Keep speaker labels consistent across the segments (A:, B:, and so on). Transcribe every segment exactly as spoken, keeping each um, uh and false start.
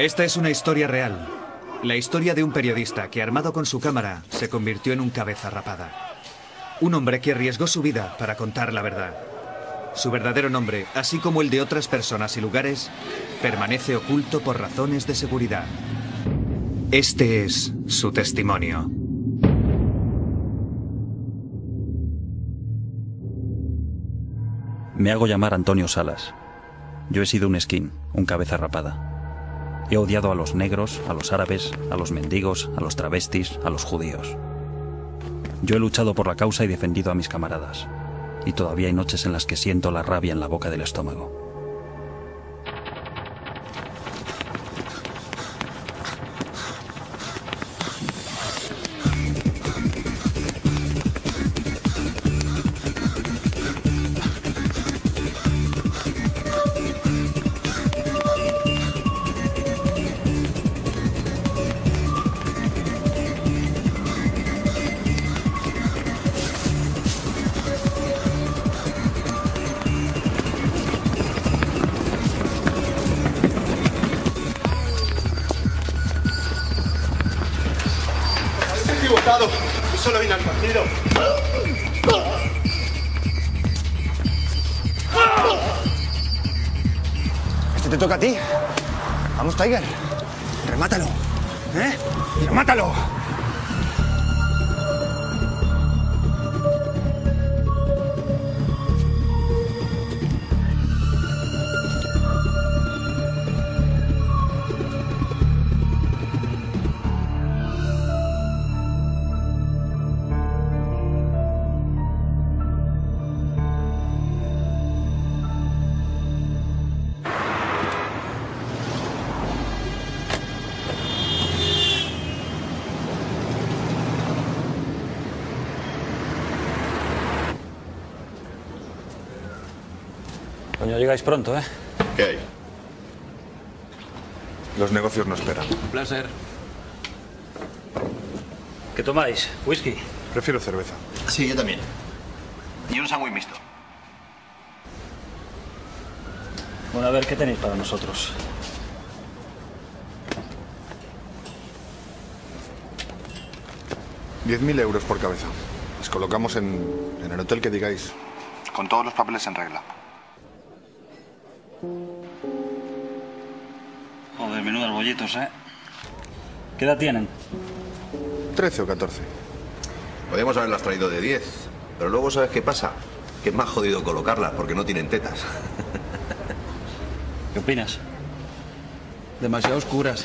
A: Esta es una historia real. La historia de un periodista que, armado con su cámara, se convirtió en un cabeza rapada. Un hombre que arriesgó su vida para contar la verdad. Su verdadero nombre, así como el de otras personas y lugares, permanece oculto por razones de seguridad. Este es su testimonio.
B: Me hago llamar Antonio Salas. Yo he sido un esquín, un cabeza rapada. He odiado a los negros, a los árabes, a los mendigos, a los travestis, a los judíos. Yo he luchado por la causa y defendido a mis camaradas. Y todavía hay noches en las que siento la rabia en la boca del estómago.
C: Yo solo vine al partido.
D: Este te toca a ti. Vamos, Tiger. Remátalo. ¿Eh? ¡Remátalo!
B: Coño, llegáis pronto, ¿eh?
C: ¿Qué hay? Los negocios no esperan.
B: Un placer. ¿Qué tomáis? ¿Whisky?
C: Prefiero cerveza.
E: Sí, yo también. Y un sándwich mixto.
B: Bueno, a ver, ¿qué tenéis para nosotros?
C: Diez mil euros por cabeza. Les colocamos en, en el hotel que digáis. Con todos los papeles en regla.
B: Joder, menudos bollitos, ¿eh? ¿Qué edad tienen?
C: Trece o catorce.
E: Podríamos haberlas traído de diez, pero luego ¿sabes qué pasa? Que es más jodido colocarlas porque no tienen tetas.
B: ¿Qué opinas?
F: Demasiado oscuras.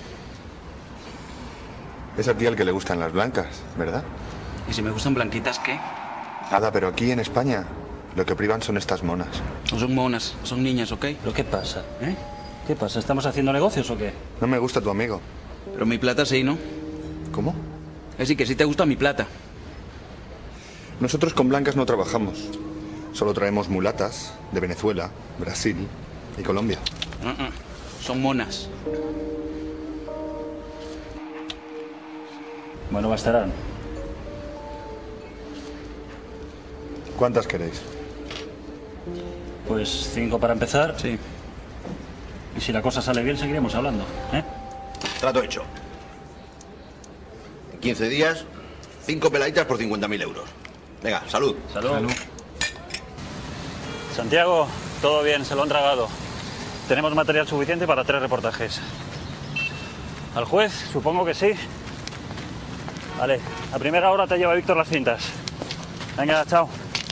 C: Es a ti al que le gustan las blancas, ¿verdad?
F: ¿Y si me gustan blanquitas, qué?
C: Nada, pero aquí en España lo que privan son estas monas.
F: No son monas, son niñas, ¿ok?
B: ¿Pero qué pasa? ¿Eh? ¿Qué pasa? ¿Estamos haciendo negocios o qué?
C: No me gusta tu amigo.
F: Pero mi plata sí, ¿no?
C: ¿Cómo?
F: Es decir, que sí te gusta mi plata.
C: Nosotros con blancas no trabajamos. Solo traemos mulatas de Venezuela, Brasil y Colombia.
F: Uh-uh. Son monas.
B: Bueno, bastarán.
C: ¿Cuántas queréis?
B: Pues cinco para empezar.
F: Sí.
B: Y si la cosa sale bien, seguiremos hablando, ¿eh?
E: Trato hecho. En quince días, cinco peladitas por cincuenta mil euros. Venga, salud.
B: Salud. Salud. Santiago, todo bien, se lo han tragado. Tenemos material suficiente para tres reportajes. ¿Al juez? Supongo que sí. Vale, a primera hora te lleva Víctor las cintas. Venga, chao.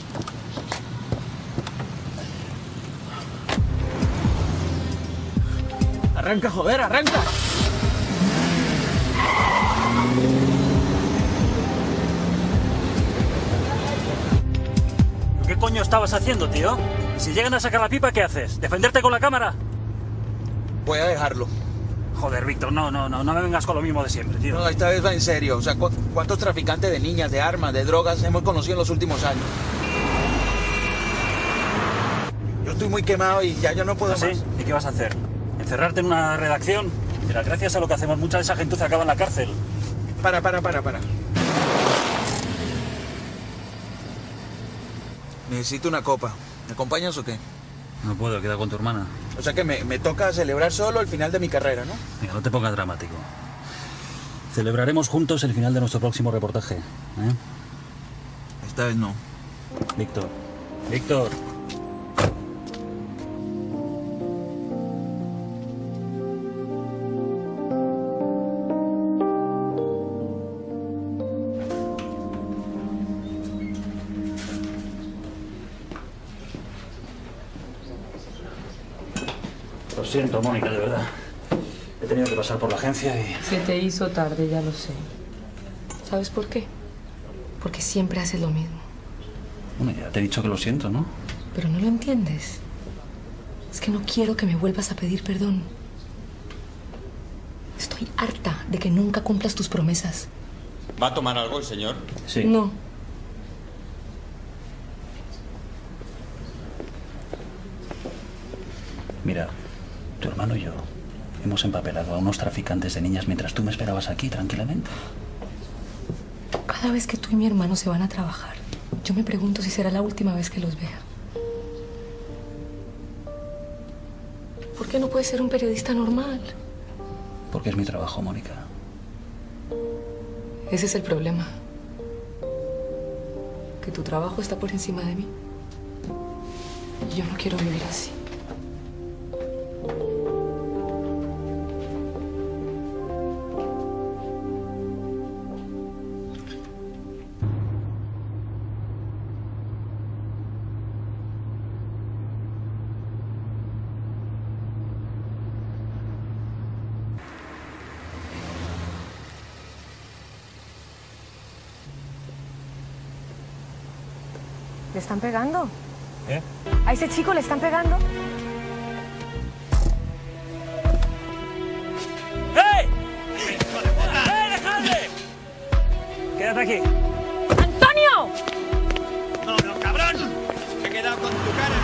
F: Arranca, joder, arranca.
B: ¿Qué coño estabas haciendo, tío? Si llegan a sacar la pipa, ¿qué haces? ¿Defenderte con la cámara?
F: Voy a dejarlo.
B: Joder, Víctor, no, no, no, no me vengas con lo mismo de siempre, tío.
F: No, esta vez va en serio. O sea, ¿cu ¿cuántos traficantes de niñas, de armas, de drogas hemos conocido en los últimos años? Yo estoy muy quemado y ya yo no puedo
B: ¿Ah, sí?
F: más.
B: ¿Y qué vas a hacer? ¿Encerrarte en una redacción? Mira, gracias a lo que hacemos, mucha de esa gentuza acaba en la cárcel.
F: Para, para, para, para. Necesito una copa. ¿Me acompañas o qué?
B: No puedo, queda con tu hermana.
F: O sea que me, me toca celebrar solo el final de mi carrera, ¿no?
B: Mira, no te pongas dramático. Celebraremos juntos el final de nuestro próximo reportaje, ¿eh?
F: Esta vez no.
B: Víctor. Víctor. Lo siento, Mónica, de verdad. He tenido que pasar por la agencia y...
G: Se te hizo tarde, ya lo sé. ¿Sabes por qué? Porque siempre haces lo mismo.
B: Bueno, ya te he dicho que lo siento, ¿no?
G: Pero no lo entiendes. Es que no quiero que me vuelvas a pedir perdón. Estoy harta de que nunca cumplas tus promesas.
H: ¿Va a tomar algo el señor?
B: Sí.
G: No.
B: Mira, tu hermano y yo hemos empapelado a unos traficantes de niñas mientras tú me esperabas aquí tranquilamente.
G: Cada vez que tú y mi hermano se van a trabajar, yo me pregunto si será la última vez que los vea. ¿Por qué no puedes ser un periodista normal?
B: Porque es mi trabajo, Mónica.
G: Ese es el problema. Que tu trabajo está por encima de mí. Y yo no quiero vivir así.
I: ¿Le están pegando?
B: ¿Eh?
I: ¿A ese chico le están pegando?
B: ¡Ey! ¡Ey, dejadle! Quédate aquí.
I: ¡Antonio!
H: No, no, cabrón. Me he quedado con tu cara.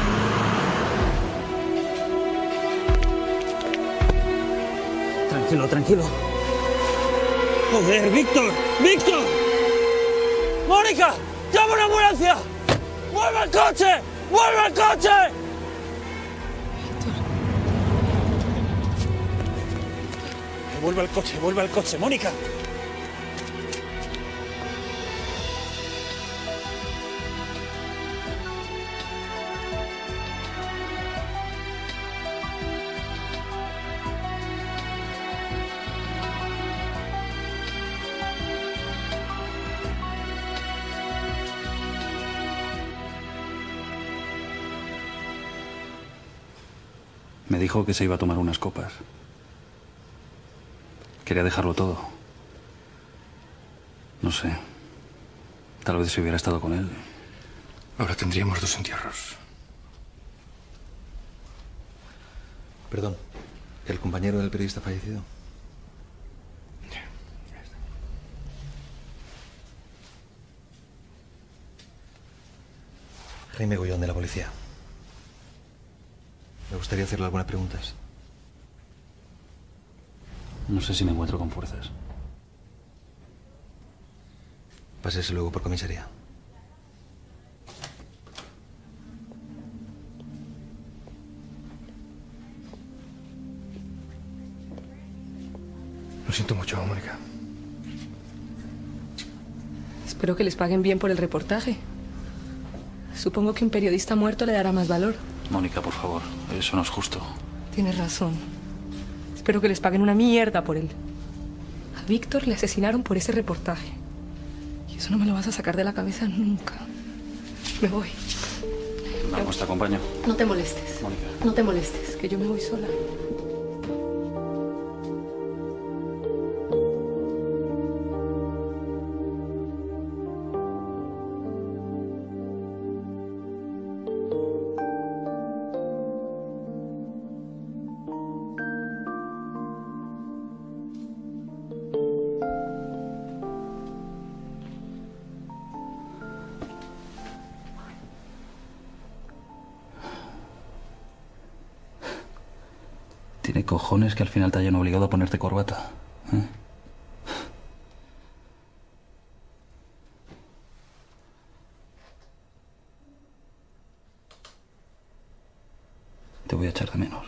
B: Tranquilo, tranquilo. Joder, Víctor. ¡Víctor! ¡Mónica! ¡Llama una ambulancia! ¡Vuelve al coche! ¡Vuelve al coche!
G: Víctor.
B: Vuelve al coche, vuelve al coche, Mónica. Me dijo que se iba a tomar unas copas. Quería dejarlo todo. No sé. Tal vez si hubiera estado con él.
D: Ahora tendríamos dos entierros.
J: Perdón, ¿el compañero del periodista fallecido? Jaime Gollón, de la policía. Me gustaría hacerle algunas preguntas.
B: No sé si me encuentro con fuerzas.
J: Pásese luego por comisaría.
D: Lo siento mucho, Mónica.
G: Espero que les paguen bien por el reportaje. Supongo que un periodista muerto le dará más valor.
B: Mónica, por favor, eso no es justo.
G: Tienes razón. Espero que les paguen una mierda por él. A Víctor le asesinaron por ese reportaje. Y eso no me lo vas a sacar de la cabeza nunca. Me voy.
B: Vamos, te acompaño.
G: No te molestes.
B: Mónica.
G: No te molestes, que yo me voy sola.
B: Tiene cojones que al final te hayan obligado a ponerte corbata, ¿eh? Te voy a echar de menos.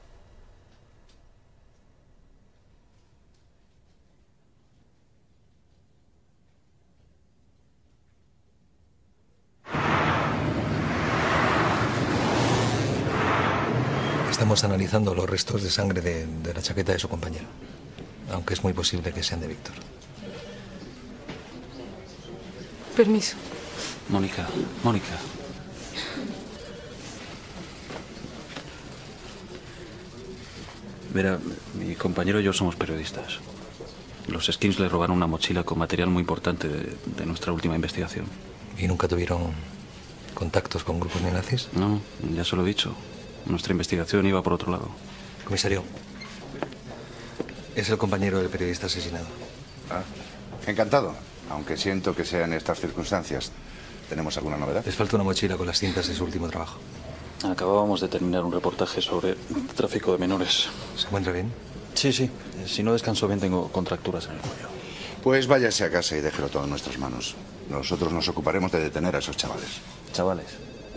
J: Estamos analizando los restos de sangre de, de la chaqueta de su compañero. Aunque es muy posible que sean de Víctor.
G: Permiso.
B: Mónica, Mónica. Verá, mi compañero y yo somos periodistas. Los Skins le robaron una mochila con material muy importante de, de nuestra última investigación.
J: ¿Y nunca tuvieron contactos con grupos neonazis?
B: No, ya se lo he dicho. Nuestra investigación iba por otro lado.
J: Comisario, es el compañero del periodista asesinado.
K: Ah, encantado, aunque siento que sea en estas circunstancias. ¿Tenemos alguna novedad?
J: Les falta una mochila con las cintas de su último trabajo.
B: Acabábamos de terminar un reportaje sobre tráfico de menores.
J: ¿Se encuentra bien?
B: Sí, sí. Si no descanso bien, tengo contracturas en el cuello.
K: Pues váyase a casa y déjelo todo en nuestras manos. Nosotros nos ocuparemos de detener a esos chavales.
B: ¿Chavales?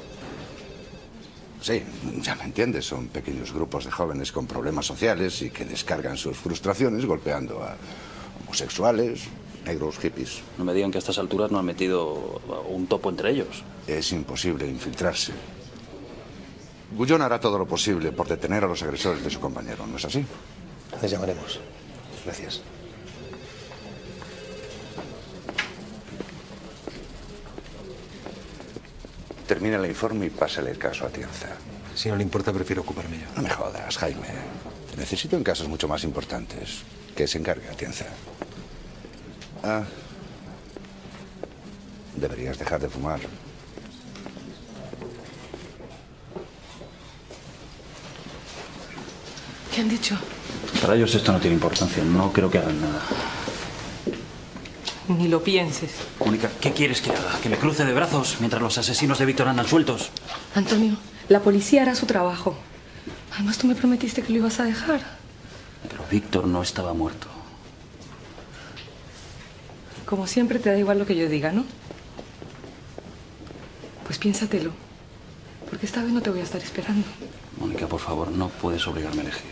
K: Sí, ya me entiendes. Son pequeños grupos de jóvenes con problemas sociales y que descargan sus frustraciones golpeando a homosexuales, negros, hippies.
B: No me digan que a estas alturas no han metido un topo entre ellos.
K: Es imposible infiltrarse. Gullón hará todo lo posible por detener a los agresores de su compañero, ¿no es así?
J: Les llamaremos. Gracias.
K: Termina el informe y pásale el caso a Atienza.
J: Si no le importa, prefiero ocuparme yo.
K: No me jodas, Jaime. Te necesito en casos mucho más importantes. Que se encargue Atienza. Ah. Deberías dejar de fumar.
G: ¿Qué han dicho?
B: Para ellos esto no tiene importancia. No creo que hagan nada.
G: Ni lo pienses.
B: Mónica, ¿qué quieres que haga? ¿Que me cruce de brazos mientras los asesinos de Víctor andan sueltos?
G: Antonio, la policía hará su trabajo. Además, tú me prometiste que lo ibas a dejar.
B: Pero Víctor no estaba muerto.
G: Como siempre, te da igual lo que yo diga, ¿no? Pues piénsatelo. Porque esta vez no te voy a estar esperando.
B: Mónica, por favor, no puedes obligarme a elegir.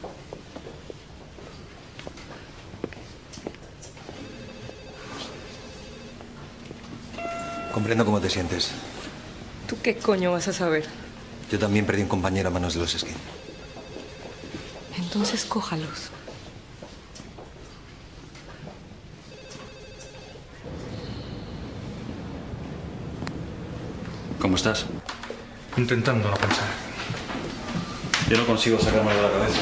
J: Comprendo cómo te sientes.
G: ¿Tú qué coño vas a saber?
J: Yo también perdí un compañero a manos de los Skins.
G: Entonces cójalos.
B: ¿Cómo estás?
L: Intentando no pensar.
B: Yo no consigo sacármelo de la cabeza.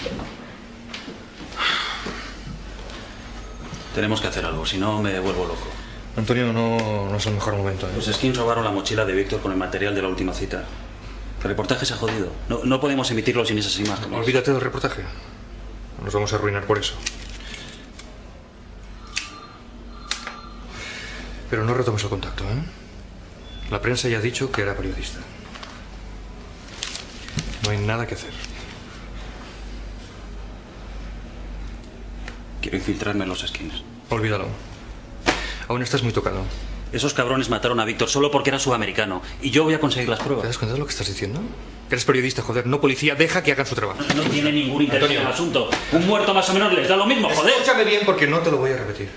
B: Tenemos que hacer algo, si no me vuelvo loco.
L: Antonio, no, no es el mejor momento, ¿eh?
B: Los Skins robaron la mochila de Víctor con el material de la última cita. El reportaje se ha jodido. No, no podemos emitirlo sin esas imágenes.
L: Olvídate del reportaje. Nos vamos a arruinar por eso. Pero no retomes el contacto, ¿eh? La prensa ya ha dicho que era periodista. No hay nada que hacer.
B: Quiero infiltrarme en los Skins.
L: Olvídalo. Aún estás muy tocado.
B: Esos cabrones mataron a Víctor solo porque era sudamericano. Y yo voy a conseguir las pruebas.
L: ¿Te das cuenta de lo que estás diciendo? Eres periodista, joder, no policía. Deja que hagan su trabajo.
B: No tiene ningún interés Antonio. En el asunto. Un muerto más o menos les da lo mismo, joder.
L: Escúchame bien porque no te lo voy a repetir.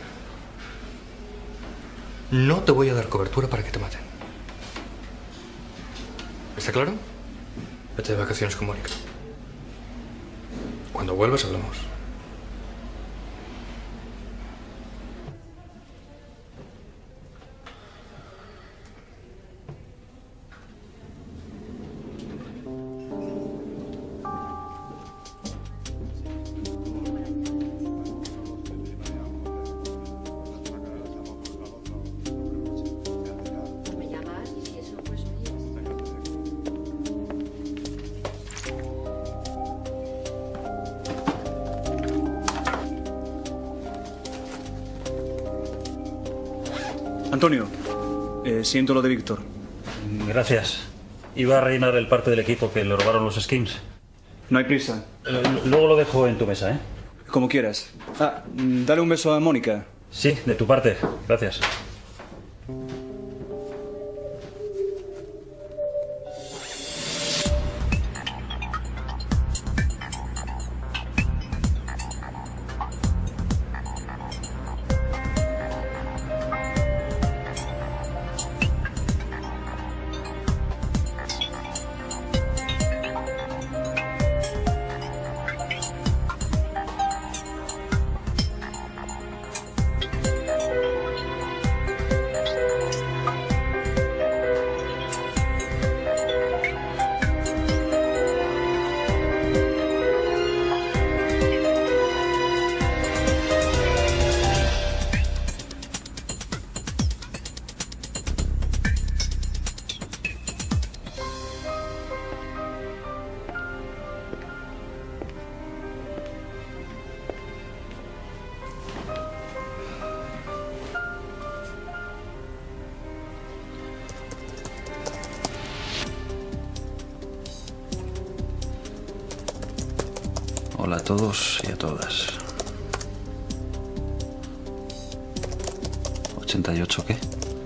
L: No te voy a dar cobertura para que te maten. ¿Está claro? Vete de vacaciones con Mónica. Cuando vuelvas hablamos.
A: Antonio, eh, siento lo de Víctor.
B: Gracias. Iba a rellenar el parte del equipo que le robaron los Skins.
A: No hay prisa.
B: Eh, luego lo dejo en tu mesa, ¿eh?
A: Como quieras. Ah, dale un beso a Mónica.
B: Sí, de tu parte. Gracias. todos y a todas. ¿ochenta y ocho qué?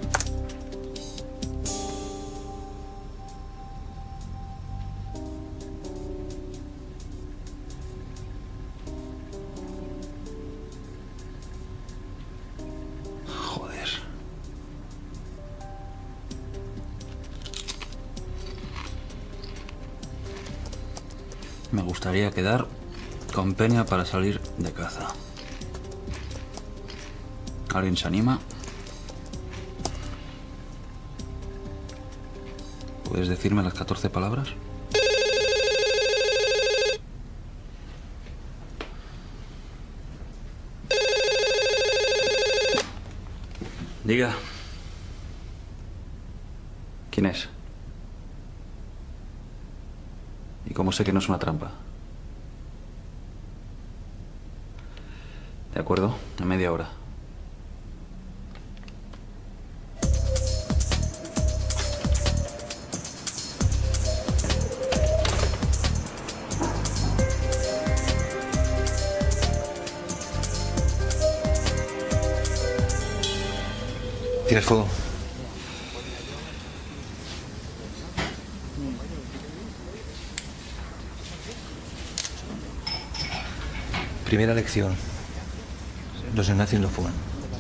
B: Joder. Me gustaría quedar con Peña para salir de caza. ¿Alguien se anima? ¿Puedes decirme las catorce palabras? Diga. ¿Quién es? ¿Y cómo sé que no es una trampa? De acuerdo, en media hora.
J: ¿Tienes fuego? Primera lección. Los neonazis no fuman.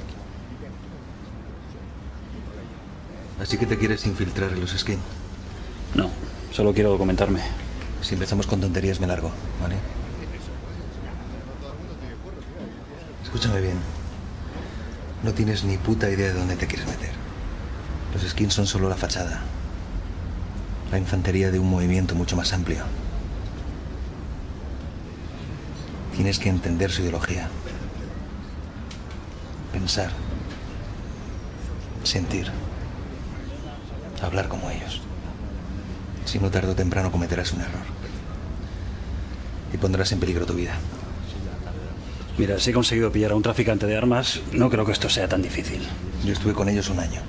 J: Así que te quieres infiltrar en los skin.
B: No, solo quiero documentarme.
J: Si empezamos con tonterías me largo, ¿vale? Escúchame bien. No tienes ni puta idea de dónde te quieres meter. Los skins son solo la fachada. La infantería de un movimiento mucho más amplio. Tienes que entender su ideología. Pensar. Sentir. Hablar como ellos. Si no, tarde o temprano cometerás un error. Y pondrás en peligro tu vida.
B: Mira, si he conseguido pillar a un traficante de armas, no creo que esto sea tan difícil.
J: Yo estuve con ellos un año.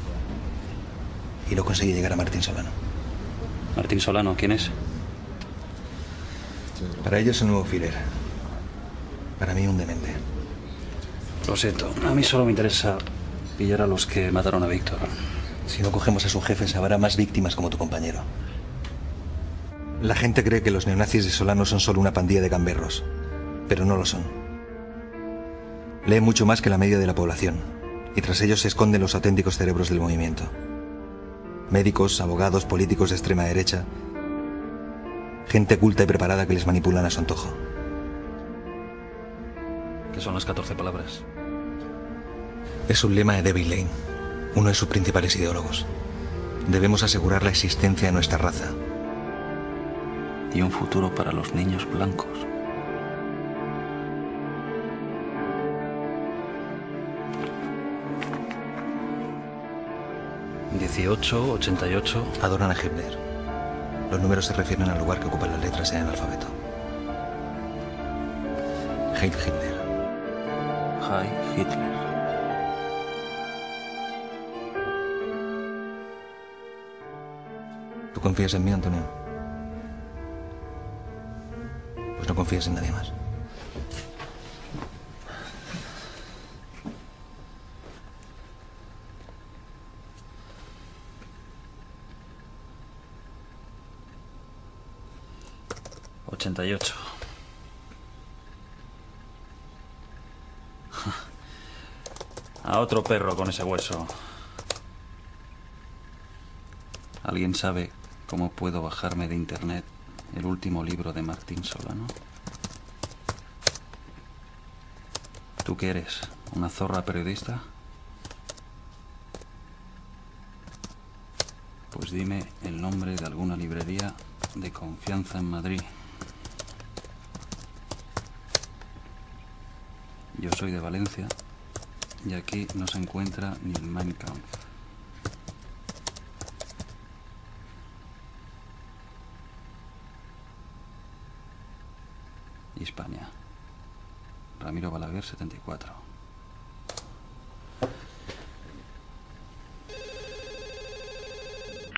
J: Y no conseguí llegar a Martín Solano.
B: Martín Solano, ¿quién es?
J: Para ellos un nuevo Führer. Para mí un demente.
B: Lo siento, a mí solo me interesa pillar a los que mataron a Víctor.
J: Si no cogemos a su jefe, habrá más víctimas como tu compañero. La gente cree que los neonazis de Solano son solo una pandilla de gamberros, pero no lo son. Leen mucho más que la media de la población, y tras ellos se esconden los auténticos cerebros del movimiento. Médicos, abogados, políticos de extrema derecha, gente culta y preparada que les manipulan a su antojo.
B: ¿Qué son las catorce palabras?
J: Es un lema de David Lane, uno de sus principales ideólogos. Debemos asegurar la existencia de nuestra raza.
B: Y un futuro para los niños blancos. dieciocho, ochenta y ocho.
J: Adoran a Hitler. Los números se refieren al lugar que ocupan las letras en el alfabeto. Heil Hitler.
B: Heil Hitler.
J: ¿Tú confías en mí, Antonio? Pues no confías en nadie más.
B: ochenta y ocho. A otro perro con ese hueso. ¿Alguien sabe cómo puedo bajarme de internet el último libro de Martín Solano? ¿Tú qué eres? ¿Una zorra periodista? Pues dime el nombre de alguna librería de confianza en Madrid. Yo soy de Valencia y aquí no se encuentra ni el Mein Kampf. Hispania. Ramiro Balaguer, setenta y cuatro.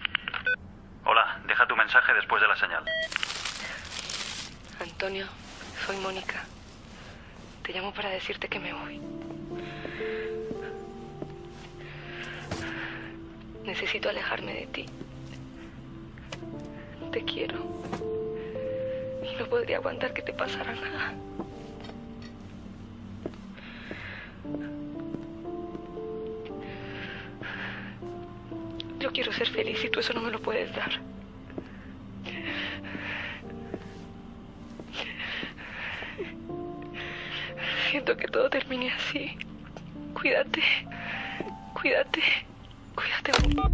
B: Hola, deja tu mensaje después de la señal.
G: Antonio, Soy Mónica. Te llamo para decirte que me voy. Necesito alejarme de ti. Te quiero. Y no podría aguantar que te pasara nada. Yo quiero ser feliz y tú eso no me lo puedes dar. Siento que todo termine así. Cuídate. Cuídate. Cuídate mucho.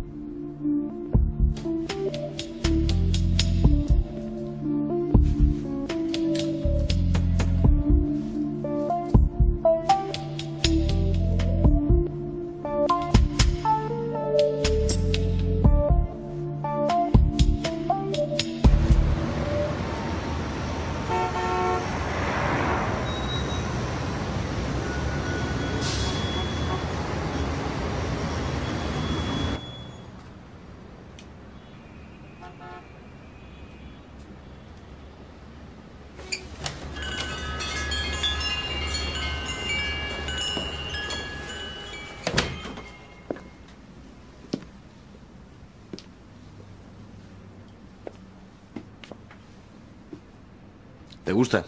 J: ¿Te gusta?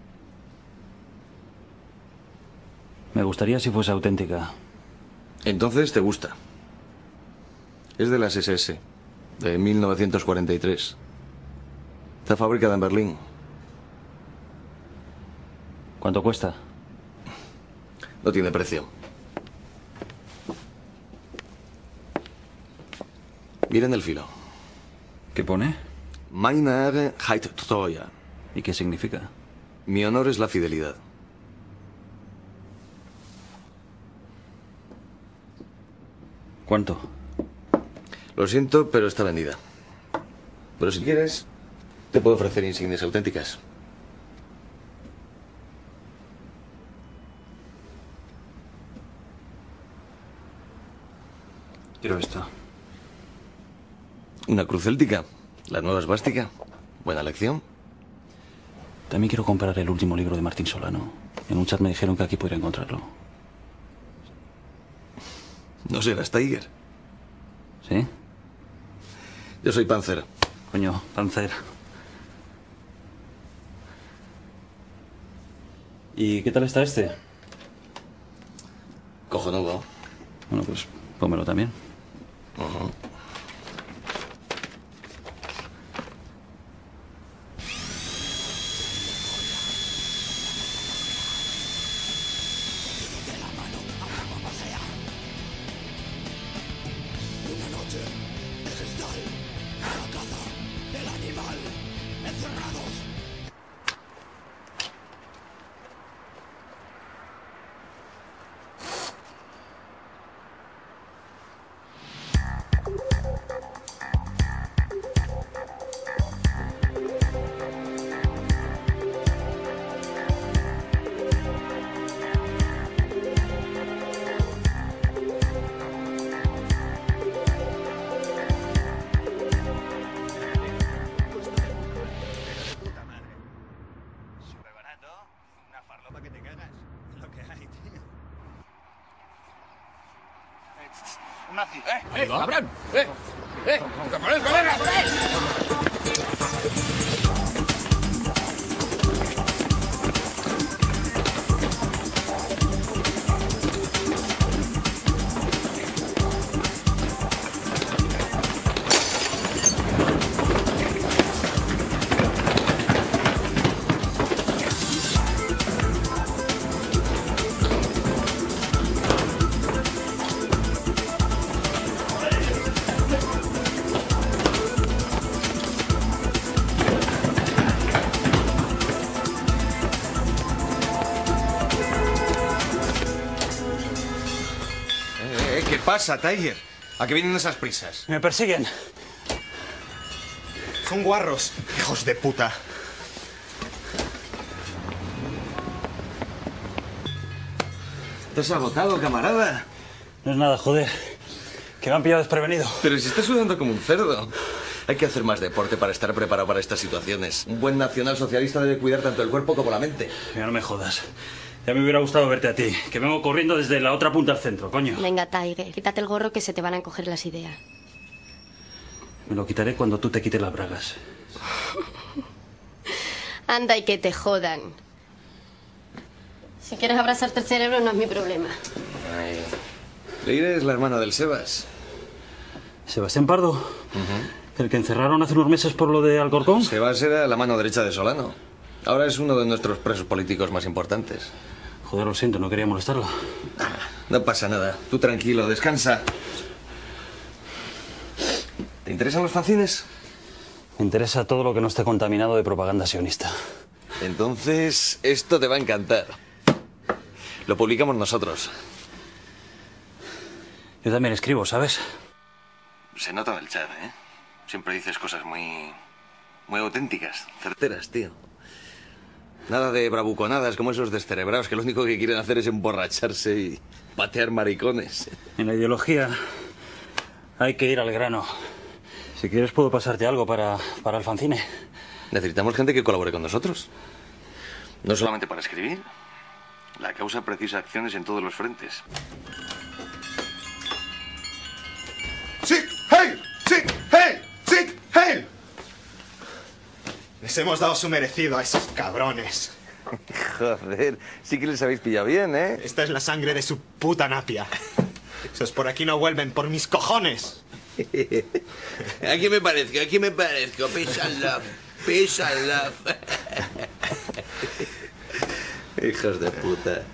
B: Me gustaría si fuese auténtica.
J: Entonces te gusta. Es de las ese ese, de mil novecientos cuarenta y tres. Está fabricada en Berlín.
B: ¿Cuánto cuesta?
J: No tiene precio. Miren el filo.
B: ¿Qué pone?
J: Meine Ehre heilt Treue.
B: ¿Y qué significa?
J: Mi honor es la fidelidad.
B: ¿Cuánto?
J: Lo siento, pero está vendida. Pero si quieres, te puedo ofrecer insignias auténticas.
B: Quiero esto.
J: Una cruz céltica. La nueva esvástica. Buena elección.
B: También quiero comprar el último libro de Martín Solano. En un chat me dijeron que aquí podría encontrarlo.
J: ¿No serás Tiger?
B: ¿Sí?
J: Yo soy Panzer.
B: Coño, Panzer. ¿Y qué tal está este?
J: Cojonudo.
B: Bueno, pues pónmelo también.
J: Uh-huh.
H: Un nazi. ¡Eh! ¡Eh! ¡Cabrón! ¡Eh! ¡Eh! ¡Colega! ¡Colega!
J: ¿Qué pasa, Tiger? ¿A qué vienen esas prisas?
B: Me persiguen.
C: Son guarros, hijos de puta.
J: ¿Te has agotado, camarada?
B: No es nada, joder. Que me han pillado desprevenido.
J: Pero si estás sudando como un cerdo.
M: Hay que hacer más deporte para estar preparado para estas situaciones. Un buen nacionalsocialista debe cuidar tanto el cuerpo como la mente.
B: Ya no me jodas. Ya me hubiera gustado verte a ti, que vengo corriendo desde la otra punta al centro, coño.
N: Venga, Tiger, quítate el gorro que se te van a encoger las ideas.
B: Me lo quitaré cuando tú te quites las bragas.
N: Anda y que te jodan. Si quieres abrazarte el cerebro no es mi problema.
M: Ay. Leire es la hermana del Sebas.
B: ¿Sebastián Pardo? Uh-huh. ¿El que encerraron hace unos meses por lo de Alcorcón?
M: Sebas era la mano derecha de Solano. Ahora es uno de nuestros presos políticos más importantes.
B: Joder, lo siento, no quería molestarlo.
M: No pasa nada. Tú tranquilo, descansa. ¿Te interesan los fanzines?
B: Me interesa todo lo que no esté contaminado de propaganda sionista.
M: Entonces, esto te va a encantar. Lo publicamos nosotros.
B: Yo también escribo, ¿sabes?
M: Se nota en el chat, ¿eh? Siempre dices cosas muy... muy auténticas, certeras, tío. Nada de bravuconadas como esos descerebrados que lo único que quieren hacer es emborracharse y patear maricones.
B: En la ideología hay que ir al grano. Si quieres puedo pasarte algo para, para el fanzine.
M: Necesitamos gente que colabore con nosotros. No solamente para escribir. La causa precisa acciones en todos los frentes.
D: ¡Sick! ¡Hey! ¡Sick! ¡Hey! ¡Sick! ¡Hey! Les hemos dado su merecido a esos cabrones.
M: Joder, sí que les habéis pillado bien, ¿eh?
D: Esta es la sangre de su puta napia. Esos por aquí no vuelven, por mis cojones.
M: Aquí me parezco, aquí me parezco. Peace and love, peace and love. Hijos de puta.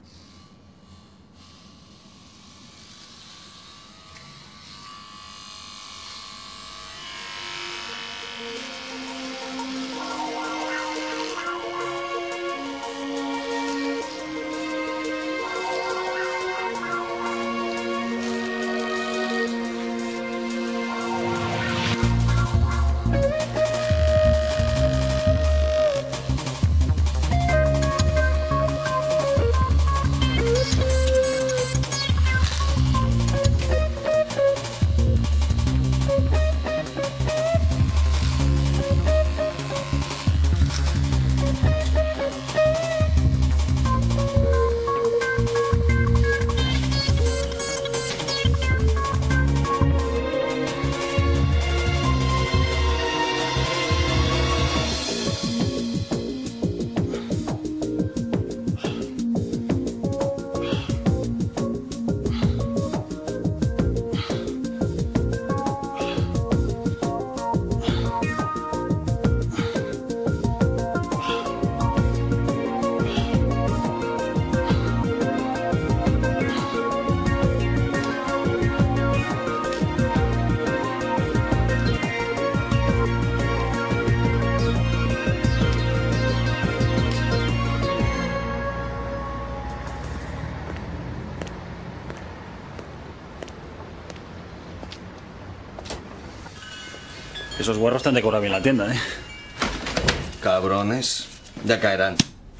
B: Esos guarros te han decorado bien la tienda, ¿eh?
M: Cabrones, ya caerán.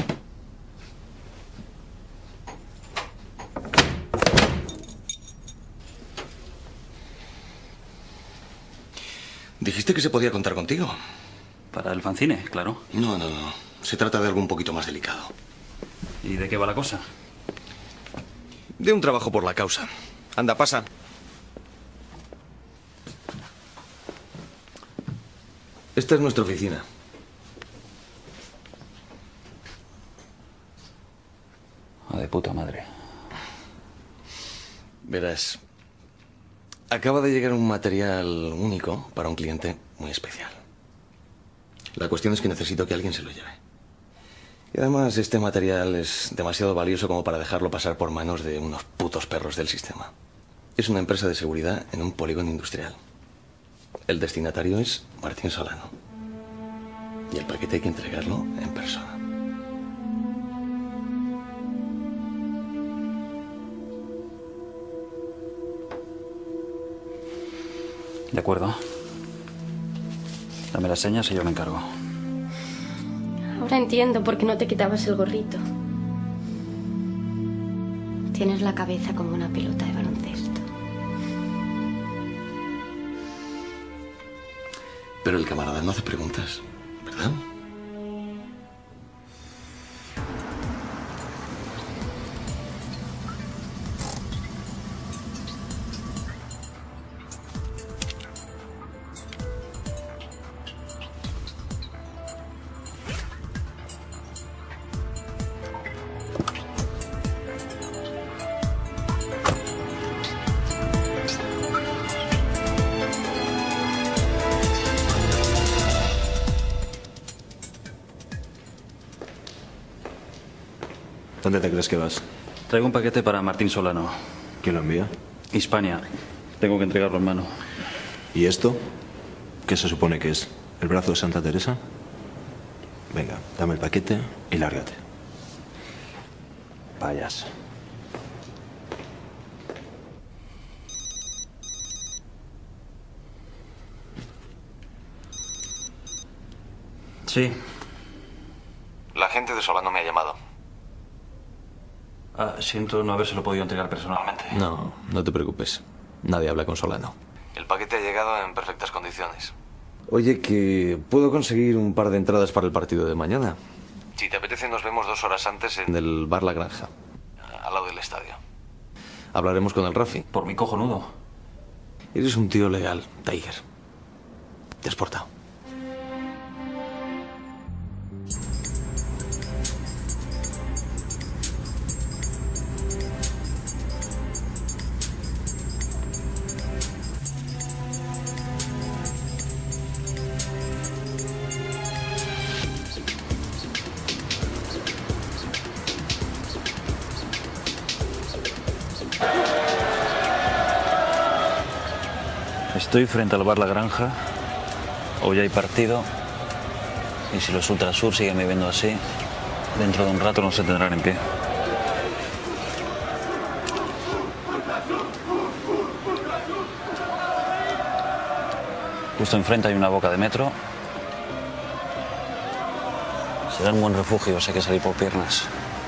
M: Dijiste que se podía contar contigo.
B: Para el fanzine, claro.
M: No, no, no. Se trata de algo un poquito más delicado.
B: ¿Y de qué va la cosa?
M: De un trabajo por la causa. Anda, pasa. Esta es nuestra oficina.
B: Ah, de puta madre.
M: Verás, acaba de llegar un material único para un cliente muy especial. La cuestión es que necesito que alguien se lo lleve. Y además este material es demasiado valioso como para dejarlo pasar por manos de unos putos perros del sistema. Es una empresa de seguridad en un polígono industrial. El destinatario es Martín Solano. Y el paquete hay que entregarlo en persona.
B: De acuerdo. Dame las señas y yo me encargo.
N: Ahora entiendo por qué no te quitabas el gorrito. Tienes la cabeza como una pelota de baloncesto.
M: Pero el camarada no hace preguntas, ¿verdad?
O: ¿Dónde te crees que vas?
B: Traigo un paquete para Martín Solano.
O: ¿Quién lo envía?
B: Hispania. Tengo que entregarlo en mano.
O: ¿Y esto? ¿Qué se supone que es? ¿El brazo de Santa Teresa? Venga, dame el paquete y lárgate. Vayas.
B: Sí.
M: La gente de Solano me ha llamado.
B: Ah, siento no habérselo podido entregar personalmente.
M: No, no te preocupes. Nadie habla con Solano. El paquete ha llegado en perfectas condiciones. Oye, que puedo conseguir un par de entradas para el partido de mañana. Si te apetece, nos vemos dos horas antes en el bar La Granja, al lado del estadio. Hablaremos con el Rafi.
B: Por mi cojonudo.
M: Eres un tío legal, Tiger. Te has portado.
B: Estoy frente al bar La Granja. Hoy hay partido. Y si los Ultrasur siguen viviendo así, dentro de un rato no se tendrán en pie. Justo enfrente hay una boca de metro. Será un buen refugio, sé que salir por piernas.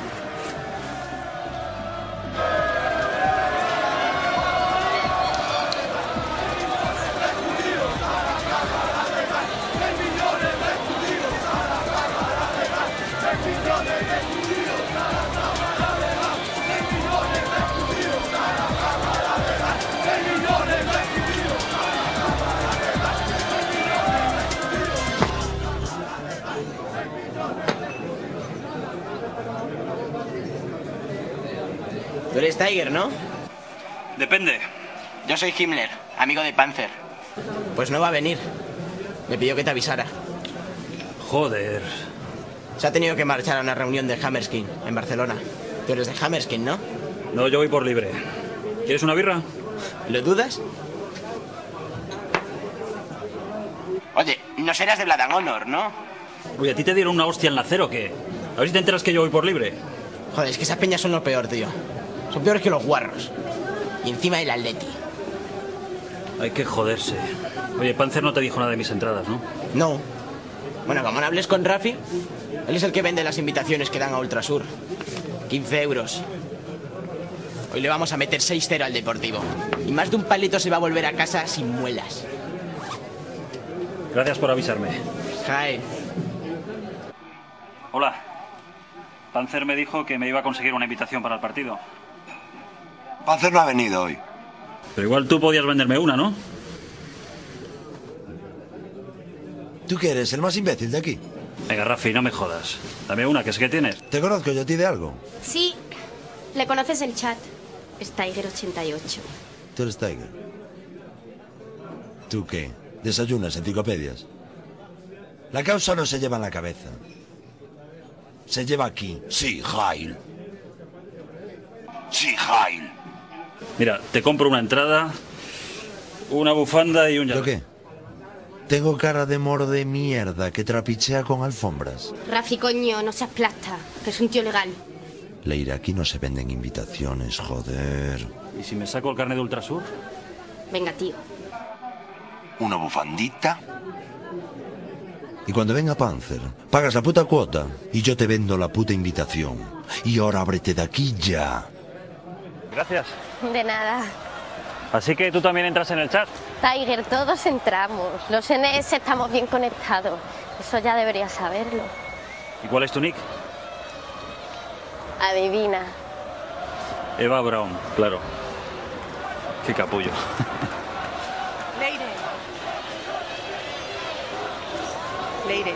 P: Tú eres Tiger, ¿no?
B: Depende.
P: Yo soy Himmler, amigo de Panzer. Pues no va a venir. Me pidió que te avisara.
B: Joder.
P: Se ha tenido que marchar a una reunión de Hammerskin, en Barcelona. Tú eres de Hammerskin, ¿no?
B: No, yo voy por libre. ¿Quieres una birra?
P: ¿Lo dudas? Oye, no serás de Blood and Honor, ¿no?
B: Oye, ¿a ti te dieron una hostia en la cero o qué? A ver si te enteras que yo voy por libre.
P: Joder, es que esas peñas son lo peor, tío. Son peores que los guarros. Y encima el Atleti.
B: Hay que joderse. Oye, Panzer no te dijo nada de mis entradas, ¿no?
P: No. Bueno, como no hables con Rafi, él es el que vende las invitaciones que dan a Ultrasur. quince euros. Hoy le vamos a meter seis cero al Deportivo. Y más de un palito se va a volver a casa sin muelas.
B: Gracias por avisarme.
P: Hi.
B: Hola. Panzer me dijo que me iba a conseguir una invitación para el partido.
K: Panzer no ha venido hoy.
B: Pero igual tú podías venderme una, ¿no?
Q: ¿Tú qué eres? ¿El más imbécil de aquí?
B: Venga, Rafi, no me jodas. Dame una, que sé que tienes.
Q: ¿Te conozco yo a ti de algo?
N: Sí, le conoces el chat. Es Tiger ochenta y ocho.
Q: Tú eres Tiger. ¿Tú qué? ¿Desayunas enciclopedias? La causa no se lleva en la cabeza. Se lleva aquí. Sí, Jail. Sí, Jail.
B: Mira, te compro una entrada, una bufanda y un
Q: ¿Yo qué? Tengo cara de moro de mierda que trapichea con alfombras.
N: Rafi, coño, no seas plasta, que es un tío legal.
Q: Leire, aquí no se venden invitaciones, joder.
B: ¿Y si me saco el carnet de Ultrasur?
N: Venga, tío.
Q: ¿Una bufandita? Y cuando venga Panzer, pagas la puta cuota y yo te vendo la puta invitación. Y ahora ábrete de aquí ya.
B: Gracias.
N: De nada.
B: Así que tú también entras en el chat.
N: Tiger, todos entramos. Los N S estamos bien conectados. Eso ya deberías saberlo.
B: ¿Y cuál es tu nick?
N: Adivina.
B: Eva Brown, claro. Qué capullo.
R: Leire. Leire.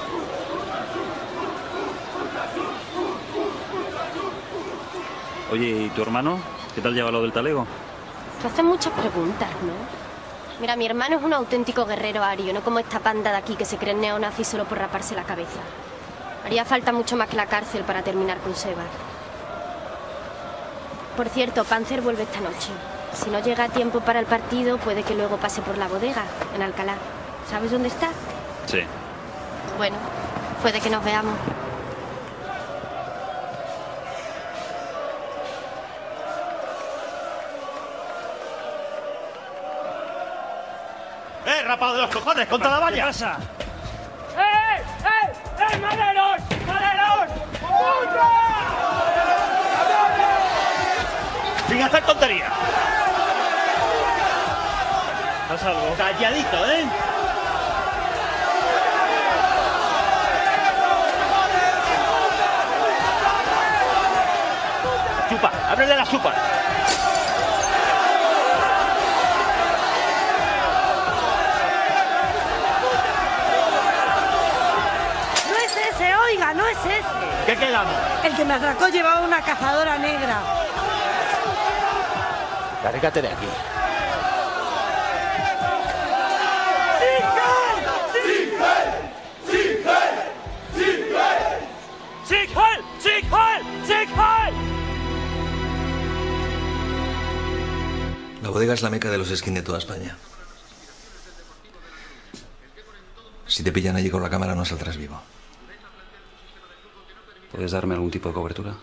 B: Oye, ¿y tu hermano? ¿Qué tal lleva lo del talego?
N: Te hacen muchas preguntas, ¿no? Mira, mi hermano es un auténtico guerrero ario, no como esta panda de aquí que se creen neonazis solo por raparse la cabeza. Haría falta mucho más que la cárcel para terminar con Sebas. Por cierto, Panzer vuelve esta noche. Si no llega a tiempo para el partido, puede que luego pase por la bodega, en Alcalá. ¿Sabes dónde está?
B: Sí.
N: Bueno, puede que nos veamos.
H: ¡Eh, rapado de los cojones! ¡Contra la valla!
B: ¿Qué pasa?
H: ¡Eh, eh, eh, maderos! ¡Maderos! Sin hacer tonterías.
B: ¿Pasa algo?
H: Calladito, ¿eh? Chupa, ábrele la chupa.
R: No es ese, oiga, no es ese.
H: ¿Qué quedamos?
R: El que me atracó llevaba una cazadora negra.
P: Lárgate de aquí.
J: La bodega es la meca de los skins de toda España. Si te pillan allí con la cámara no saldrás vivo.
B: ¿Puedes darme algún tipo de cobertura?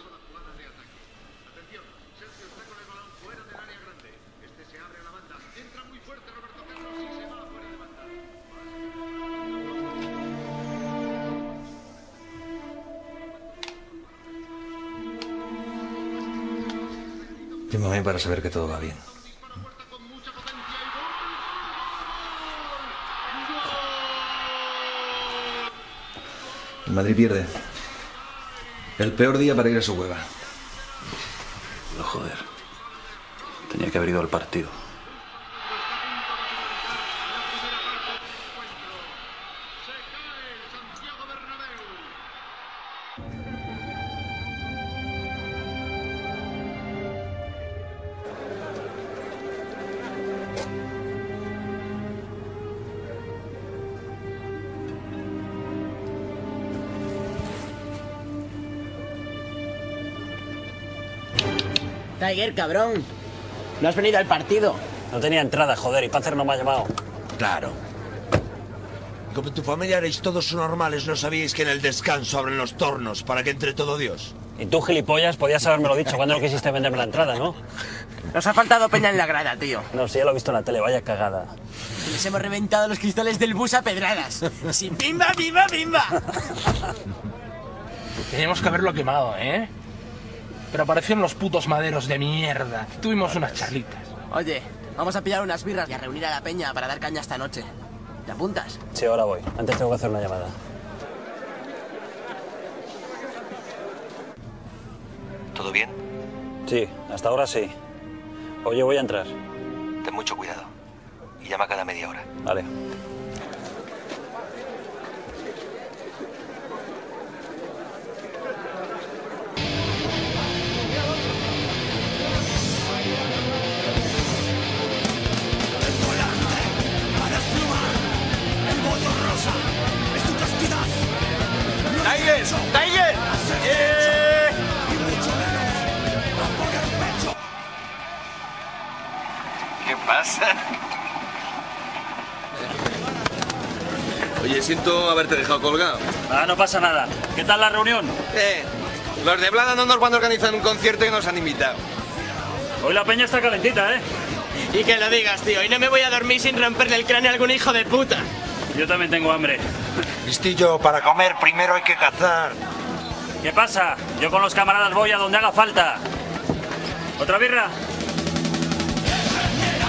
J: Llámame para saber que todo va bien. El Madrid pierde. El peor día para ir a su hueva.
B: No, joder. Tenía que haber ido al partido.
P: Tiger, cabrón. ¿No has venido al partido?
S: No tenía entrada, joder, y Panzer no me ha llamado.
Q: Claro. Como tu familia erais todos normales, no sabíais que en el descanso abren los tornos para que entre todo Dios.
S: Y tú, gilipollas, podías haberme lo dicho cuando no quisiste venderme la entrada, ¿no?
P: Nos ha faltado peña en la grada, tío.
S: No, sí, ya lo he visto en la tele, vaya cagada.
P: Les hemos reventado los cristales del bus a pedradas. ¡Sin pimba, pimba, pimba!
T: Teníamos que haberlo quemado, ¿eh? Pero aparecieron los putos maderos de mierda. Tuvimos unas charlitas.
P: Oye, vamos a pillar unas birras y a reunir a la peña para dar caña esta noche. ¿Te apuntas?
S: Sí, ahora voy. Antes tengo que hacer una llamada.
J: ¿Todo bien?
S: Sí, hasta ahora sí. Oye, voy a entrar.
J: Ten mucho cuidado. Y llama cada media hora.
S: Vale.
H: ¡Tiger! ¡Tiger! ¡Eh!
M: ¿Qué pasa?
U: Oye, siento haberte dejado colgado.
S: Ah, no pasa nada. ¿Qué tal la reunión?
U: Eh, los de Blada no nos van a organizar un concierto y nos han invitado.
S: Hoy la peña está calentita, ¿eh?
P: Y que lo digas, tío. Y no me voy a dormir sin romperle el cráneo a algún hijo de puta.
S: Yo también tengo hambre.
Q: Listillo, para comer primero hay que cazar.
S: ¿Qué pasa? Yo con los camaradas voy a donde haga falta. ¿Otra birra?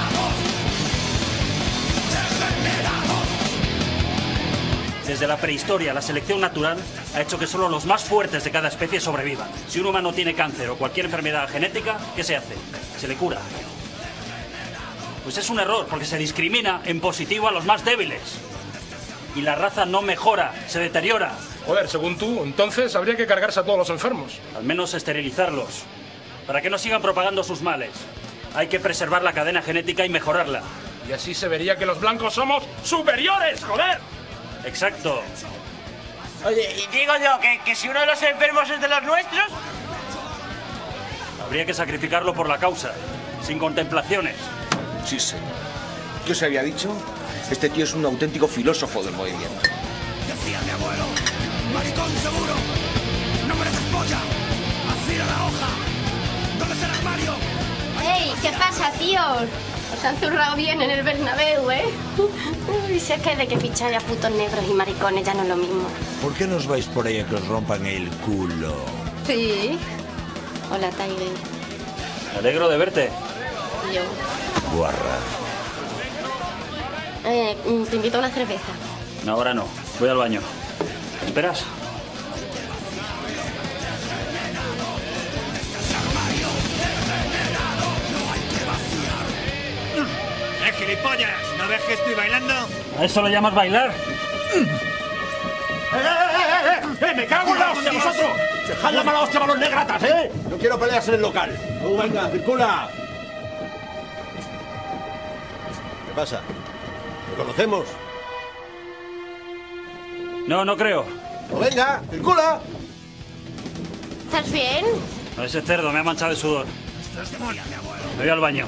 S: Desde la prehistoria, la selección natural ha hecho que solo los más fuertes de cada especie sobrevivan. Si un humano tiene cáncer o cualquier enfermedad genética, ¿qué se hace? Se le cura. Pues es un error, porque se discrimina en positivo a los más débiles. Y la raza no mejora, se deteriora.
T: Joder, según tú, entonces habría que cargarse a todos los enfermos.
S: Al menos esterilizarlos, para que no sigan propagando sus males. Hay que preservar la cadena genética y mejorarla.
T: Y así se vería que los blancos somos superiores, joder.
S: Exacto.
P: Oye, y digo yo que, que si uno de los enfermos es de los nuestros...
S: Habría que sacrificarlo por la causa, sin contemplaciones.
E: Sí, señor. ¿Qué os había dicho? Este tío es un auténtico filósofo del movimiento.
H: Decía mi abuelo, maricón seguro, no mereces polla, afila la hoja, ¿dónde está el armario?
N: ¡Ey! ¿Qué pasa, tíos? Os han zurrado bien en el Bernabéu, ¿eh? Uy, sé que de que ficháis a putos negros y maricones ya no es lo mismo.
Q: ¿Por qué nos vais por ahí a que os rompan el culo?
N: Sí. Hola, Tiger.
S: Me alegro de verte.
N: Yo.
Q: Guarra.
N: Eh, te invito a una cerveza.
S: No, ahora no. Voy al baño. ¿Esperas?
H: ¡Eh, gilipollas! ¿No ves que estoy bailando?
S: ¿A eso lo llamas bailar?
H: ¡Eh, eh, eh, eh! ¡Eh, me cago en la hostia, vosotros! ¡Dejad la mala hostia, malos negratas, eh! No quiero peleas en el local. ¡Tú, venga, circula! ¿Qué pasa? ¿Lo conocemos?
S: No, no creo.
H: ¡Pues venga, circula!
N: ¿Estás bien?
S: Ese cerdo me ha manchado de sudor. Me voy al baño.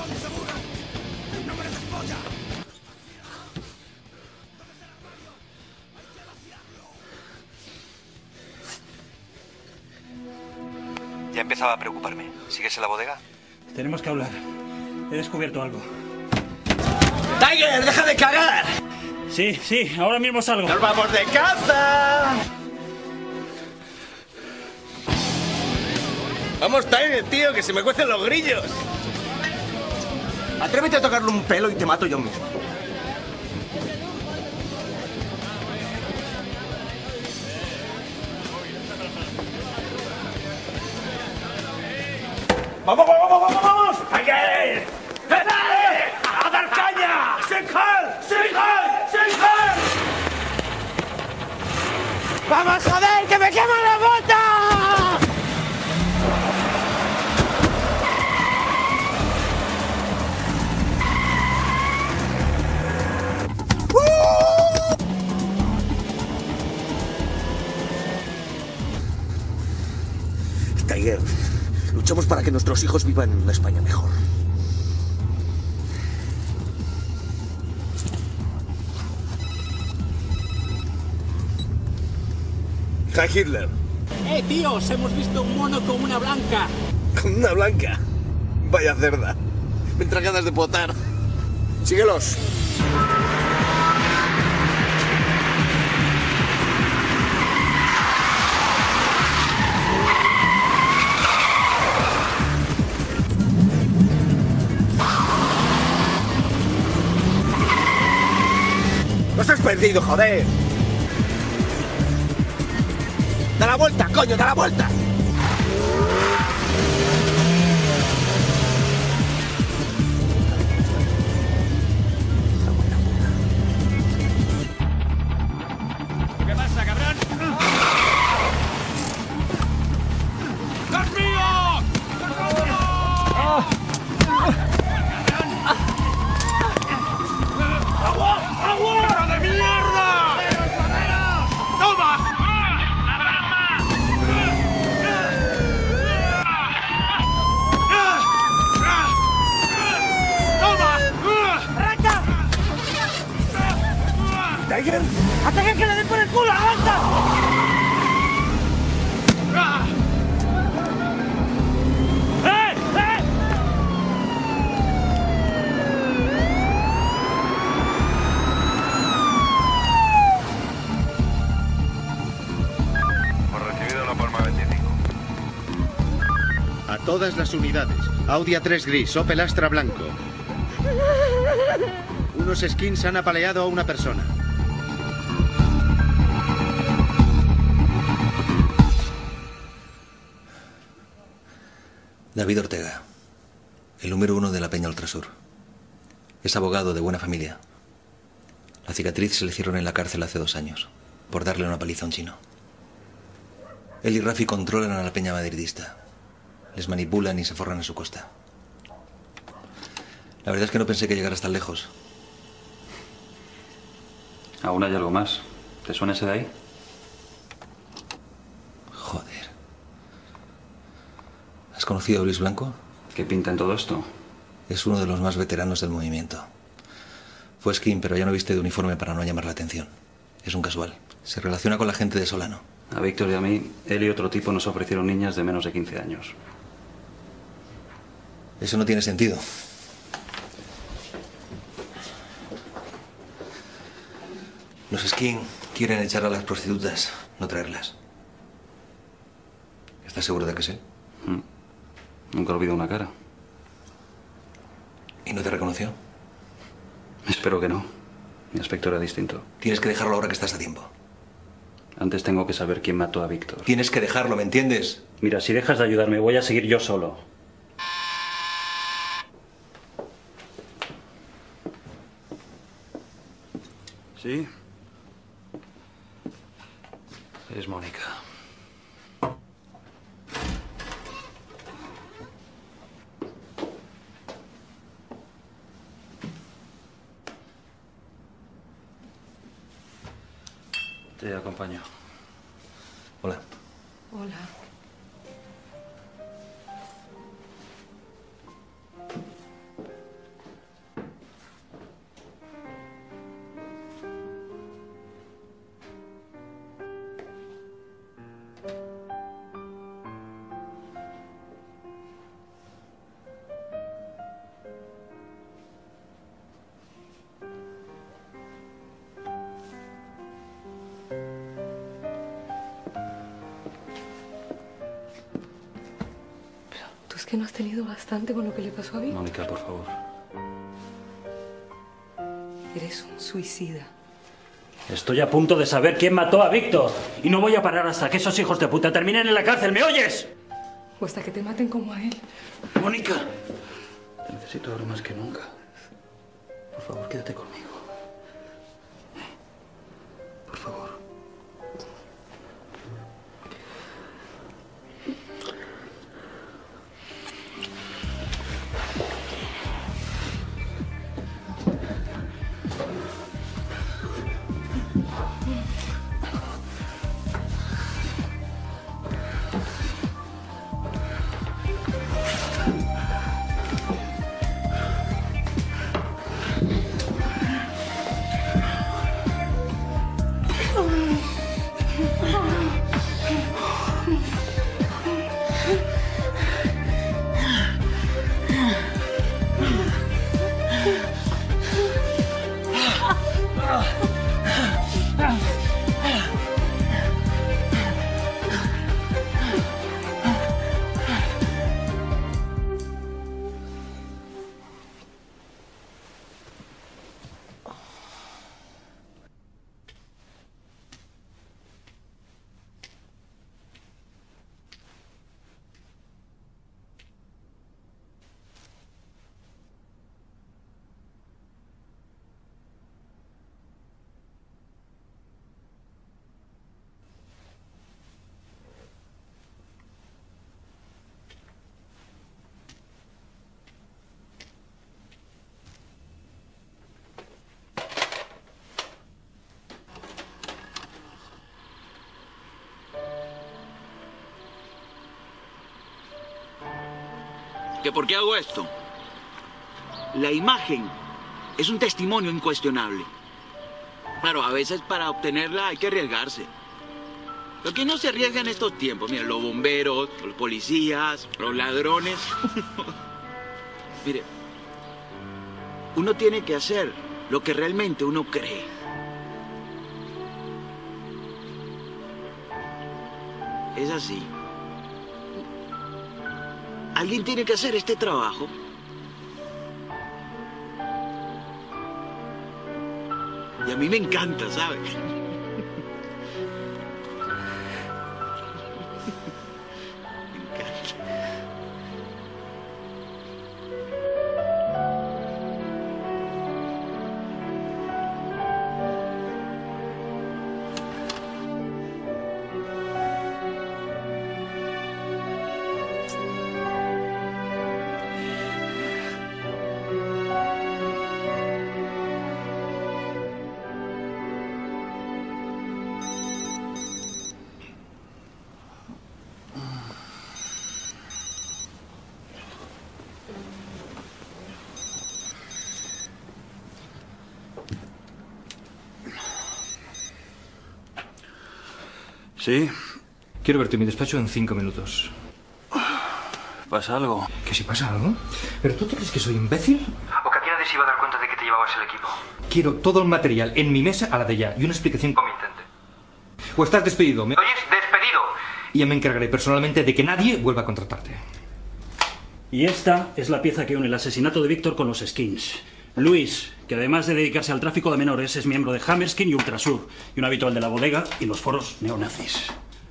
J: Ya empezaba a preocuparme. ¿Sigues en la bodega?
S: Tenemos que hablar. He descubierto algo.
H: ¡Tiger, deja de cagar!
S: Sí, sí, ahora mismo salgo.
H: ¡Nos vamos de caza! Vamos, Tiger, tío, que se me cuecen los grillos. Atrévete a tocarle un pelo y te mato yo mismo. ¡Vamos, vamos, vamos, vamos! ¡Tiger! ¡Eh, eh! ¡A dar caña! ¡Singhal! ¡Singhal! ¡Singhal!
R: ¡Vamos, joder, que me quema la bota!
E: Tiger, luchamos para que nuestros hijos vivan en una España mejor. Heil Hitler.
F: Eh, tíos, hemos visto un mono con una blanca.
E: ¿Con una blanca? Vaya cerda. Me entra ganas de potar. Síguelos. ¡No estás perdido, joder! ¡Da la vuelta, coño, da la vuelta!
H: ¿Qué pasa, cabrón? ¡Dios mío! ¡Agua! ¡Agua! ¡De mierda! ¡Toma!
R: ¡Tiger! ¡A Tiger que le den por el culo! ¡Aguanta!
H: ¡Eh! ¡Eh!
C: Hemos recibido la palma veinticinco.
V: A todas las unidades. Audi A tres gris, Opel Astra blanco. Unos skins han apaleado a una persona.
J: David Ortega, el número uno de la Peña Ultrasur. Es abogado de buena familia. La cicatriz se le hicieron en la cárcel hace dos años, por darle una paliza a un chino. Él y Rafi controlan a la peña madridista. Les manipulan y se forran a su costa. La verdad es que no pensé que llegaras tan lejos.
B: ¿Aún hay algo más? ¿Te suena ese de ahí?
J: Joder. ¿Has conocido a Luis Blanco?
B: ¿Qué pinta en todo esto?
J: Es uno de los más veteranos del movimiento. Fue skin, pero ya no viste de uniforme para no llamar la atención. Es un casual. Se relaciona con la gente de Solano.
B: A Víctor y a mí, él y otro tipo nos ofrecieron niñas de menos de quince años.
J: Eso no tiene sentido. Los skin quieren echar a las prostitutas, no traerlas. ¿Estás seguro de que sí?
B: Mm. Nunca olvido una cara.
J: ¿Y no te reconoció?
B: Espero que no. Mi aspecto era distinto.
J: Tienes que dejarlo ahora que estás a tiempo.
B: Antes tengo que saber quién mató a Víctor.
J: Tienes que dejarlo, ¿me entiendes?
B: Mira, si dejas de ayudarme, voy a seguir yo solo. ¿Sí? Es Mónica. Te acompaño.
J: Hola.
G: Hola. Es que no has tenido bastante con lo que le pasó a Víctor.
B: Mónica, por favor.
G: Eres un suicida.
S: Estoy a punto de saber quién mató a Víctor. Y no voy a parar hasta que esos hijos de puta terminen en la cárcel. ¿Me oyes?
G: O hasta que te maten como a él.
S: Mónica.
B: Te necesito ahora más que nunca. Por favor, quédate conmigo. Por favor.
F: ¿Que por qué hago esto? La imagen es un testimonio incuestionable. Claro, a veces para obtenerla hay que arriesgarse. ¿Pero quién no se arriesga en estos tiempos? Mira, los bomberos, los policías, los ladrones. Mire, uno tiene que hacer lo que realmente uno cree. Es así. Alguien tiene que hacer este trabajo. Y a mí me encanta, ¿sabes? Me encanta.
B: ¿Sí?
I: Quiero verte en mi despacho en cinco minutos.
B: ¿Pasa algo?
I: ¿Que si pasa algo? ¿Pero tú te crees que soy imbécil? ¿O que a ti nadie se iba a dar cuenta de que te llevabas el equipo? Quiero todo el material en mi mesa a la de ya y una explicación convincente. O estás despedido. ¿Me oyes? ¡Despedido! Y ya me encargaré personalmente de que nadie vuelva a contratarte.
S: Y esta es la pieza que une el asesinato de Víctor con los skins. Luis, que además de dedicarse al tráfico de menores, es miembro de Hammerskin y Ultrasur, y un habitual de la bodega y los foros neonazis.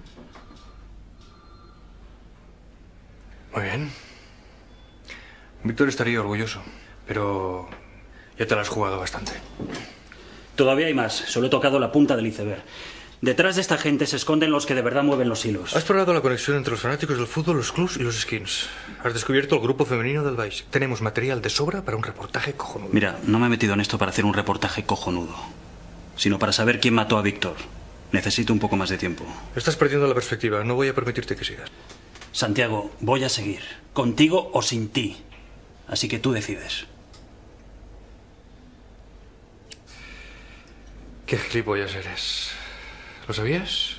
I: Muy bien. Víctor estaría orgulloso, pero ya te la has jugado bastante.
S: Todavía hay más. Solo he tocado la punta del iceberg. Detrás de esta gente se esconden los que de verdad mueven los hilos.
I: Has probado la conexión entre los fanáticos del fútbol, los clubs y los skins. Has descubierto el grupo femenino del Vice. Tenemos material de sobra para un reportaje cojonudo.
S: Mira, no me he metido en esto para hacer un reportaje cojonudo, sino para saber quién mató a Víctor. Necesito un poco más de tiempo.
I: Estás perdiendo la perspectiva. No voy a permitirte que sigas.
S: Santiago, voy a seguir. Contigo o sin ti. Así que tú decides.
I: Qué gilipollas eres. ¿Lo sabías?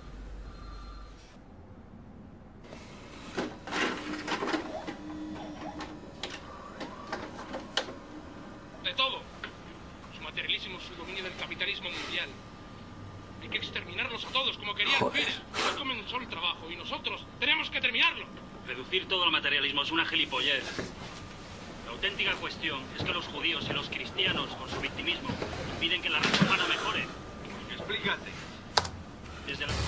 T: De todo. Su materialismo, su dominio del capitalismo mundial. Hay que exterminarlos a todos como quería Pires. Ya comenzó el trabajo y nosotros tenemos que terminarlo.
S: Reducir todo al materialismo es una gilipollez. La auténtica cuestión es que los judíos y los cristianos, con su victimismo, impiden que la raza humana mejore.
T: Explícate.
S: Desde la...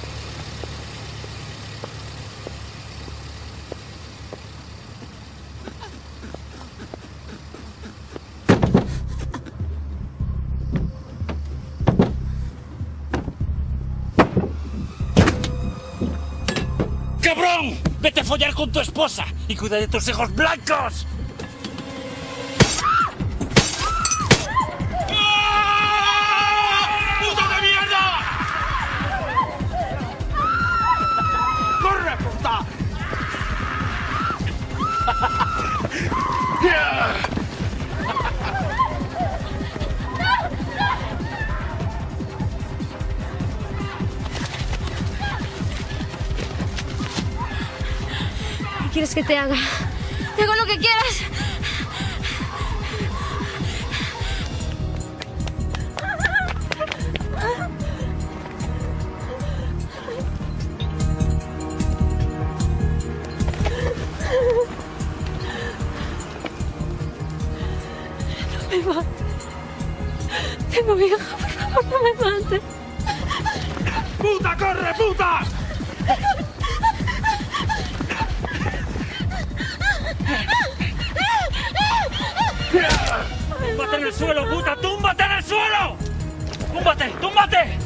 T: ¡Cabrón! ¡Vete a follar con tu esposa! ¡Y cuida de tus hijos blancos! ¡Puta de mierda! ¡Corre, puta!
N: ¿Qué quieres que te haga? Te hago lo que quieras. No me mates. Tengo hija, por favor, no me mates.
T: ¡Puta, corre, puta!
S: ¡Túmbate en el suelo, puta! ¡Túmbate en el suelo! ¡Túmbate! ¡Túmbate!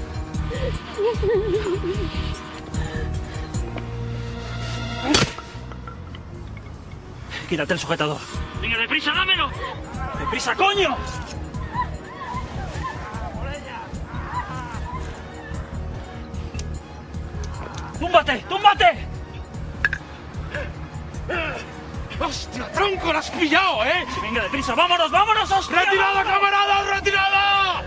S: Quítate el sujetador. ¡Venga, deprisa, dámelo! ¡Deprisa, coño! ¡Túmbate! ¡Túmbate!
T: ¡Hostia, tronco, la has pillado, eh!
S: Sí, venga, deprisa, vámonos, vámonos, hostia.
T: ¡Retirada, camaradas, retirada!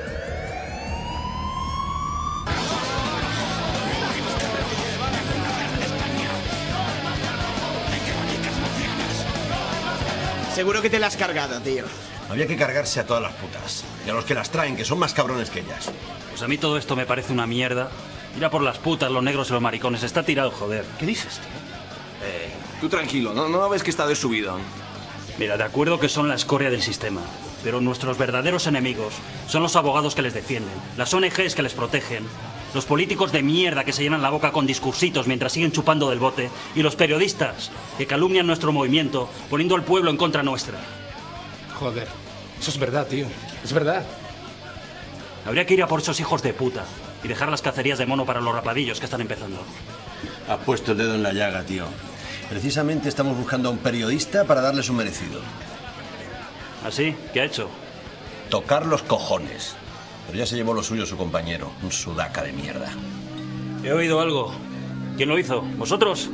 P: Seguro que te la has cargado, tío.
Q: Había que cargarse a todas las putas. Y a los que las traen, que son más cabrones que ellas.
S: Pues a mí todo esto me parece una mierda. Ir a por las putas, los negros y los maricones. Está tirado, joder.
P: ¿Qué dices, tío?
M: Eh, tú tranquilo, ¿no? ¿No ves que está de subidón?
S: Mira, de acuerdo que son la escoria del sistema, pero nuestros verdaderos enemigos son los abogados que les defienden, las O N Ges que les protegen, los políticos de mierda que se llenan la boca con discursitos mientras siguen chupando del bote, y los periodistas que calumnian nuestro movimiento poniendo al pueblo en contra nuestra.
T: Joder, eso es verdad, tío. Es verdad.
S: Habría que ir a por esos hijos de puta y dejar las cacerías de mono para los rapadillos que están empezando.
Q: Has puesto el dedo en la llaga, tío. Precisamente estamos buscando a un periodista para darle su merecido.
S: ¿Así? ¿Qué ha hecho?
Q: Tocar los cojones. Pero ya se llevó lo suyo su compañero, un sudaca de mierda.
S: He oído algo. ¿Quién lo hizo? ¿Vosotros?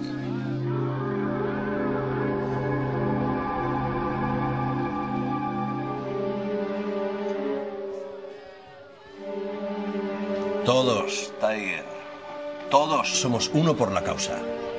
Q: Todos, Tiger. Todos somos uno por la causa.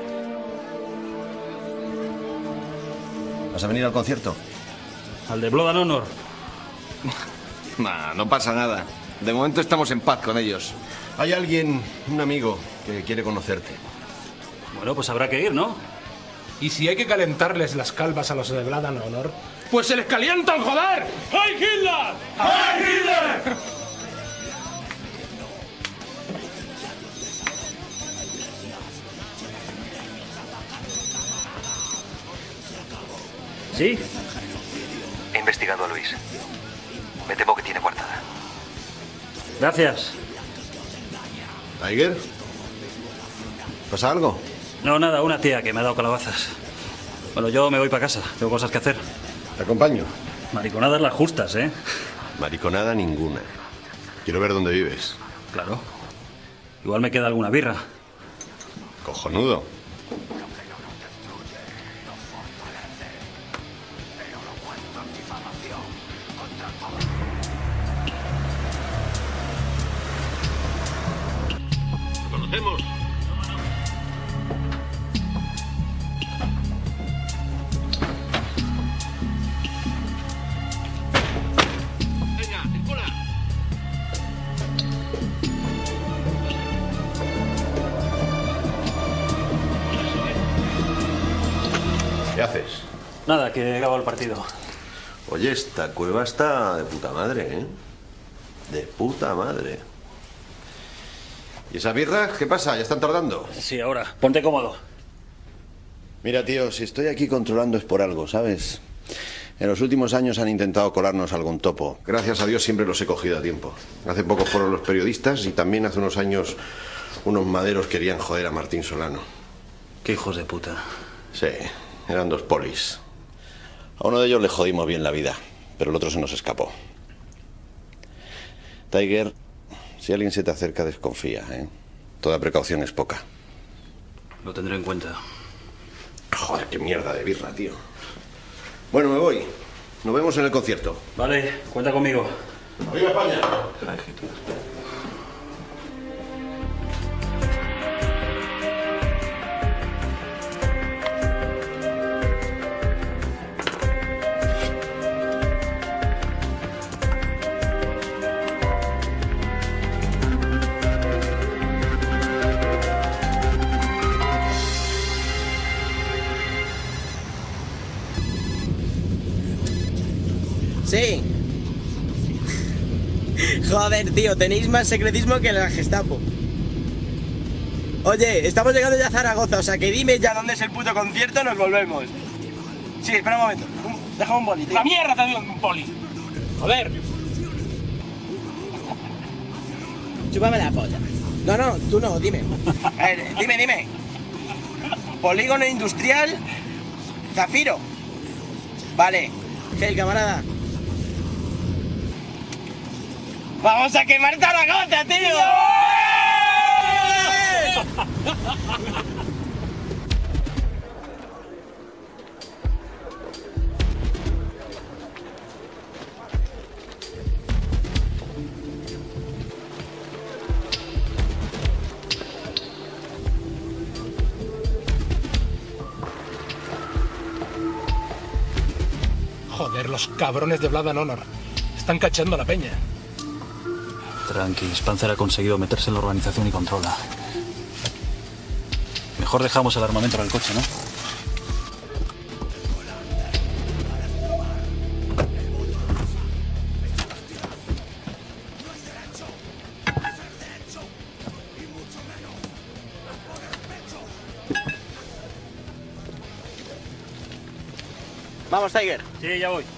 Q: ¿Vas a venir al concierto?
S: Al de Blood and Honor.
U: Nah, no pasa nada. De momento estamos en paz con ellos.
Q: Hay alguien, un amigo, que quiere conocerte.
S: Bueno, pues habrá que ir, ¿no?
A: Y si hay que calentarles las calvas a los de Blood and Honor, pues se les calientan, joder.
R: ¡Hey, Hitler! ¡Hey, Hitler!
S: ¿Sí?
J: He investigado a Luis. Me temo que tiene coartada.
S: Gracias.
Q: ¿Tiger? ¿Pasa algo?
S: No, nada, una tía que me ha dado calabazas. Bueno, yo me voy para casa. Tengo cosas que hacer.
Q: Te acompaño.
S: Mariconadas las justas, ¿eh?
Q: Mariconada ninguna. Quiero ver dónde vives.
S: Claro. Igual me queda alguna birra.
Q: Cojonudo.
H: ¿Lo conocemos? Venga, circula.
Q: ¿Qué haces?
S: Nada, que acabo el partido.
Q: Oye, esta cueva está de puta madre, ¿eh? De puta madre. ¿Y esa birra? ¿Qué pasa? ¿Ya están tardando?
S: Sí, ahora. Ponte cómodo.
Q: Mira, tío, si estoy aquí controlando es por algo, ¿sabes? En los últimos años han intentado colarnos algún topo. Gracias a Dios siempre los he cogido a tiempo. Hace poco fueron los periodistas y también hace unos años unos maderos querían joder a Martín Solano.
S: Qué hijos de puta.
Q: Sí, eran dos polis. A uno de ellos le jodimos bien la vida, pero el otro se nos escapó. Tiger, si alguien se te acerca, desconfía, ¿eh? Toda precaución es poca.
S: Lo tendré en cuenta.
Q: Joder, qué mierda de birra, tío. Bueno, me voy. Nos vemos en el concierto.
S: Vale, cuenta conmigo.
Q: ¡Arriba España!
P: Sí. Joder, tío, tenéis más secretismo que la Gestapo. Oye, estamos llegando ya a Zaragoza, o sea que dime ya dónde es el puto concierto, nos volvemos. Sí, espera un momento. Un, déjame un boli, tío.
R: ¡La mierda te digo un boli! Joder.
P: Chúpame la polla. No, no, tú no, dime. A ver, dime, dime. Polígono industrial Zafiro. Vale. Gel, camarada. ¡Vamos a quemar Zaragoza, tío!
A: Joder, los cabrones de Blood and Honor. Están cachando a la peña.
B: Tranqui, Spancer ha conseguido meterse en la organización y controla. Mejor dejamos el armamento en el coche, ¿no?
P: Vamos, Tiger.
S: Sí, ya voy.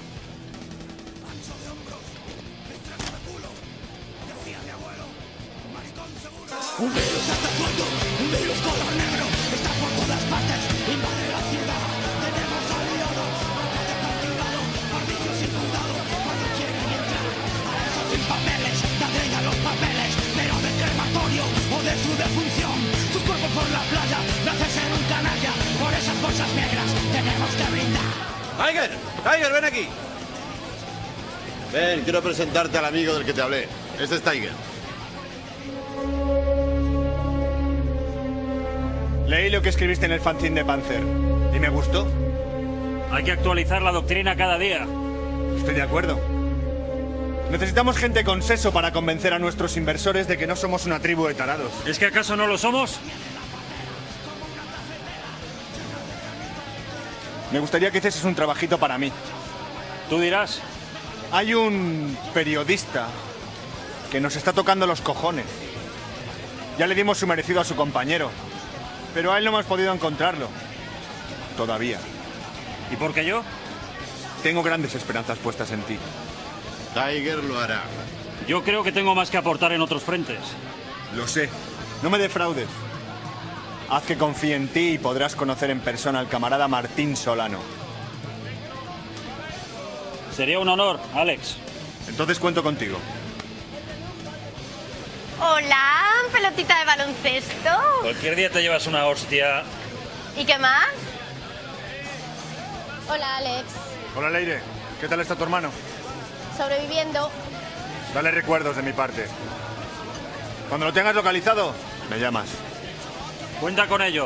R: Un virus está suelto, un virus color negro, está por todas partes, invade la ciudad. Tenemos aliados, antes castigado, ardillos sin cuidado, cuando quieren entrar. A esos sin papeles, dadle ya los papeles, pero del crematorio o de su defunción. Sus cuerpos por la playa, me hace ser un canalla, por esas bolsas negras tenemos que brindar.
U: Tiger, Tiger, ven aquí.
Q: Ven, quiero presentarte al amigo del que te hablé. Este es Tiger.
C: Leí lo que escribiste en el fanzine de Panzer y me gustó.
S: Hay que actualizar la doctrina cada día.
C: Estoy de acuerdo. Necesitamos gente con seso para convencer a nuestros inversores de que no somos una tribu de tarados.
S: ¿Es que acaso no lo somos?
C: Me gustaría que hicieses un trabajito para mí.
S: Tú dirás.
C: Hay un periodista que nos está tocando los cojones. Ya le dimos su merecido a su compañero, pero a él no hemos podido encontrarlo. Todavía.
S: ¿Y por qué yo?
C: Tengo grandes esperanzas puestas en ti.
Q: Tiger lo hará.
S: Yo creo que tengo más que aportar en otros frentes.
C: Lo sé. No me defraudes. Haz que confíe en ti y podrás conocer en persona al camarada Martín Solano.
S: Sería un honor, Alex.
C: Entonces cuento contigo.
N: Hola, pelotita de baloncesto.
S: Cualquier día te llevas una hostia.
N: ¿Y qué más? Hola, Alex.
C: Hola, Leire. ¿Qué tal está tu hermano?
N: Sobreviviendo.
C: Dale recuerdos de mi parte. Cuando lo tengas localizado, me llamas.
S: Cuenta con ello.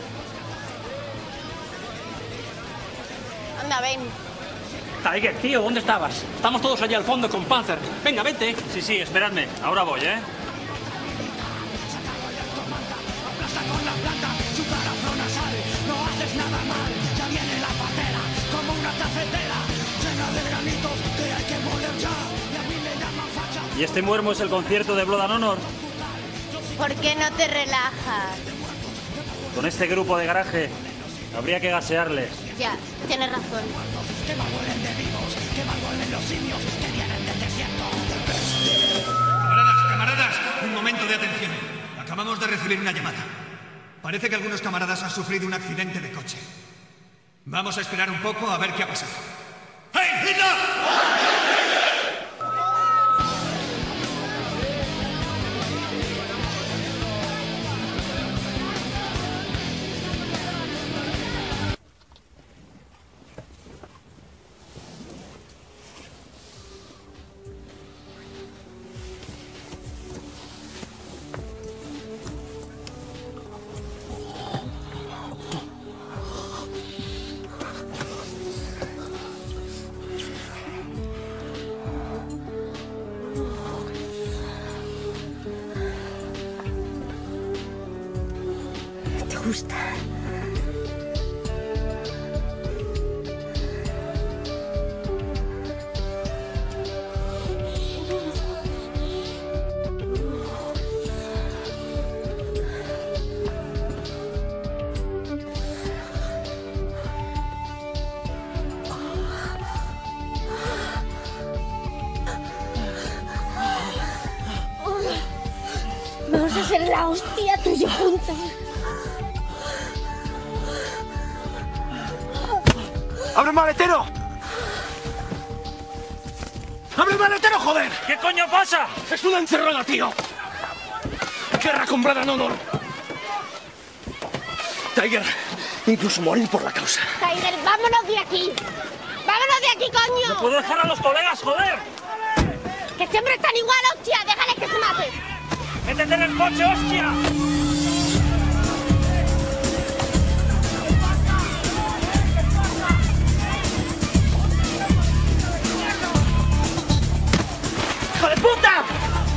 N: Anda, ven.
D: Tiger, tío, ¿dónde estabas? Estamos todos allá al fondo con Panzer. Venga, vete.
S: Sí, sí, esperadme. Ahora voy, ¿eh?
R: No haces nada mal, ya viene la patera, como una cafetera, llena de granitos que hay que moler ya, y a mí me llaman facha.
S: ¿Y este muermo es el concierto de Blood and Honor?
N: ¿Por qué no te relajas?
S: Con este grupo de garaje habría que gasearles.
N: Ya, tienes razón.
R: Que vuelen de vivos, que vuelen los simios, que vienen del desierto.
L: Camaradas, camaradas, un momento de atención. Acabamos de recibir una llamada. Parece que algunos camaradas han sufrido un accidente de coche. Vamos a esperar un poco a ver qué ha pasado. ¡Hey, Hitler!
N: ¿Te gusta? Vamos a hacer la hostia tú y yo juntas.
H: ¡Abre el maletero! ¡Abre el maletero, joder!
S: ¿Qué coño pasa?
H: ¡Es una encerrona, tío! ¡Guerra con Blood and Honor! Tiger, incluso morir por la causa.
N: Tiger, vámonos de aquí. ¡Vámonos de aquí, coño!
S: ¡No puedo dejar a los colegas, joder!
N: ¡Que siempre están igual, hostia! ¡Déjales que se maten!
S: ¡Métete en el coche, hostia!
H: ¡Hijo de puta!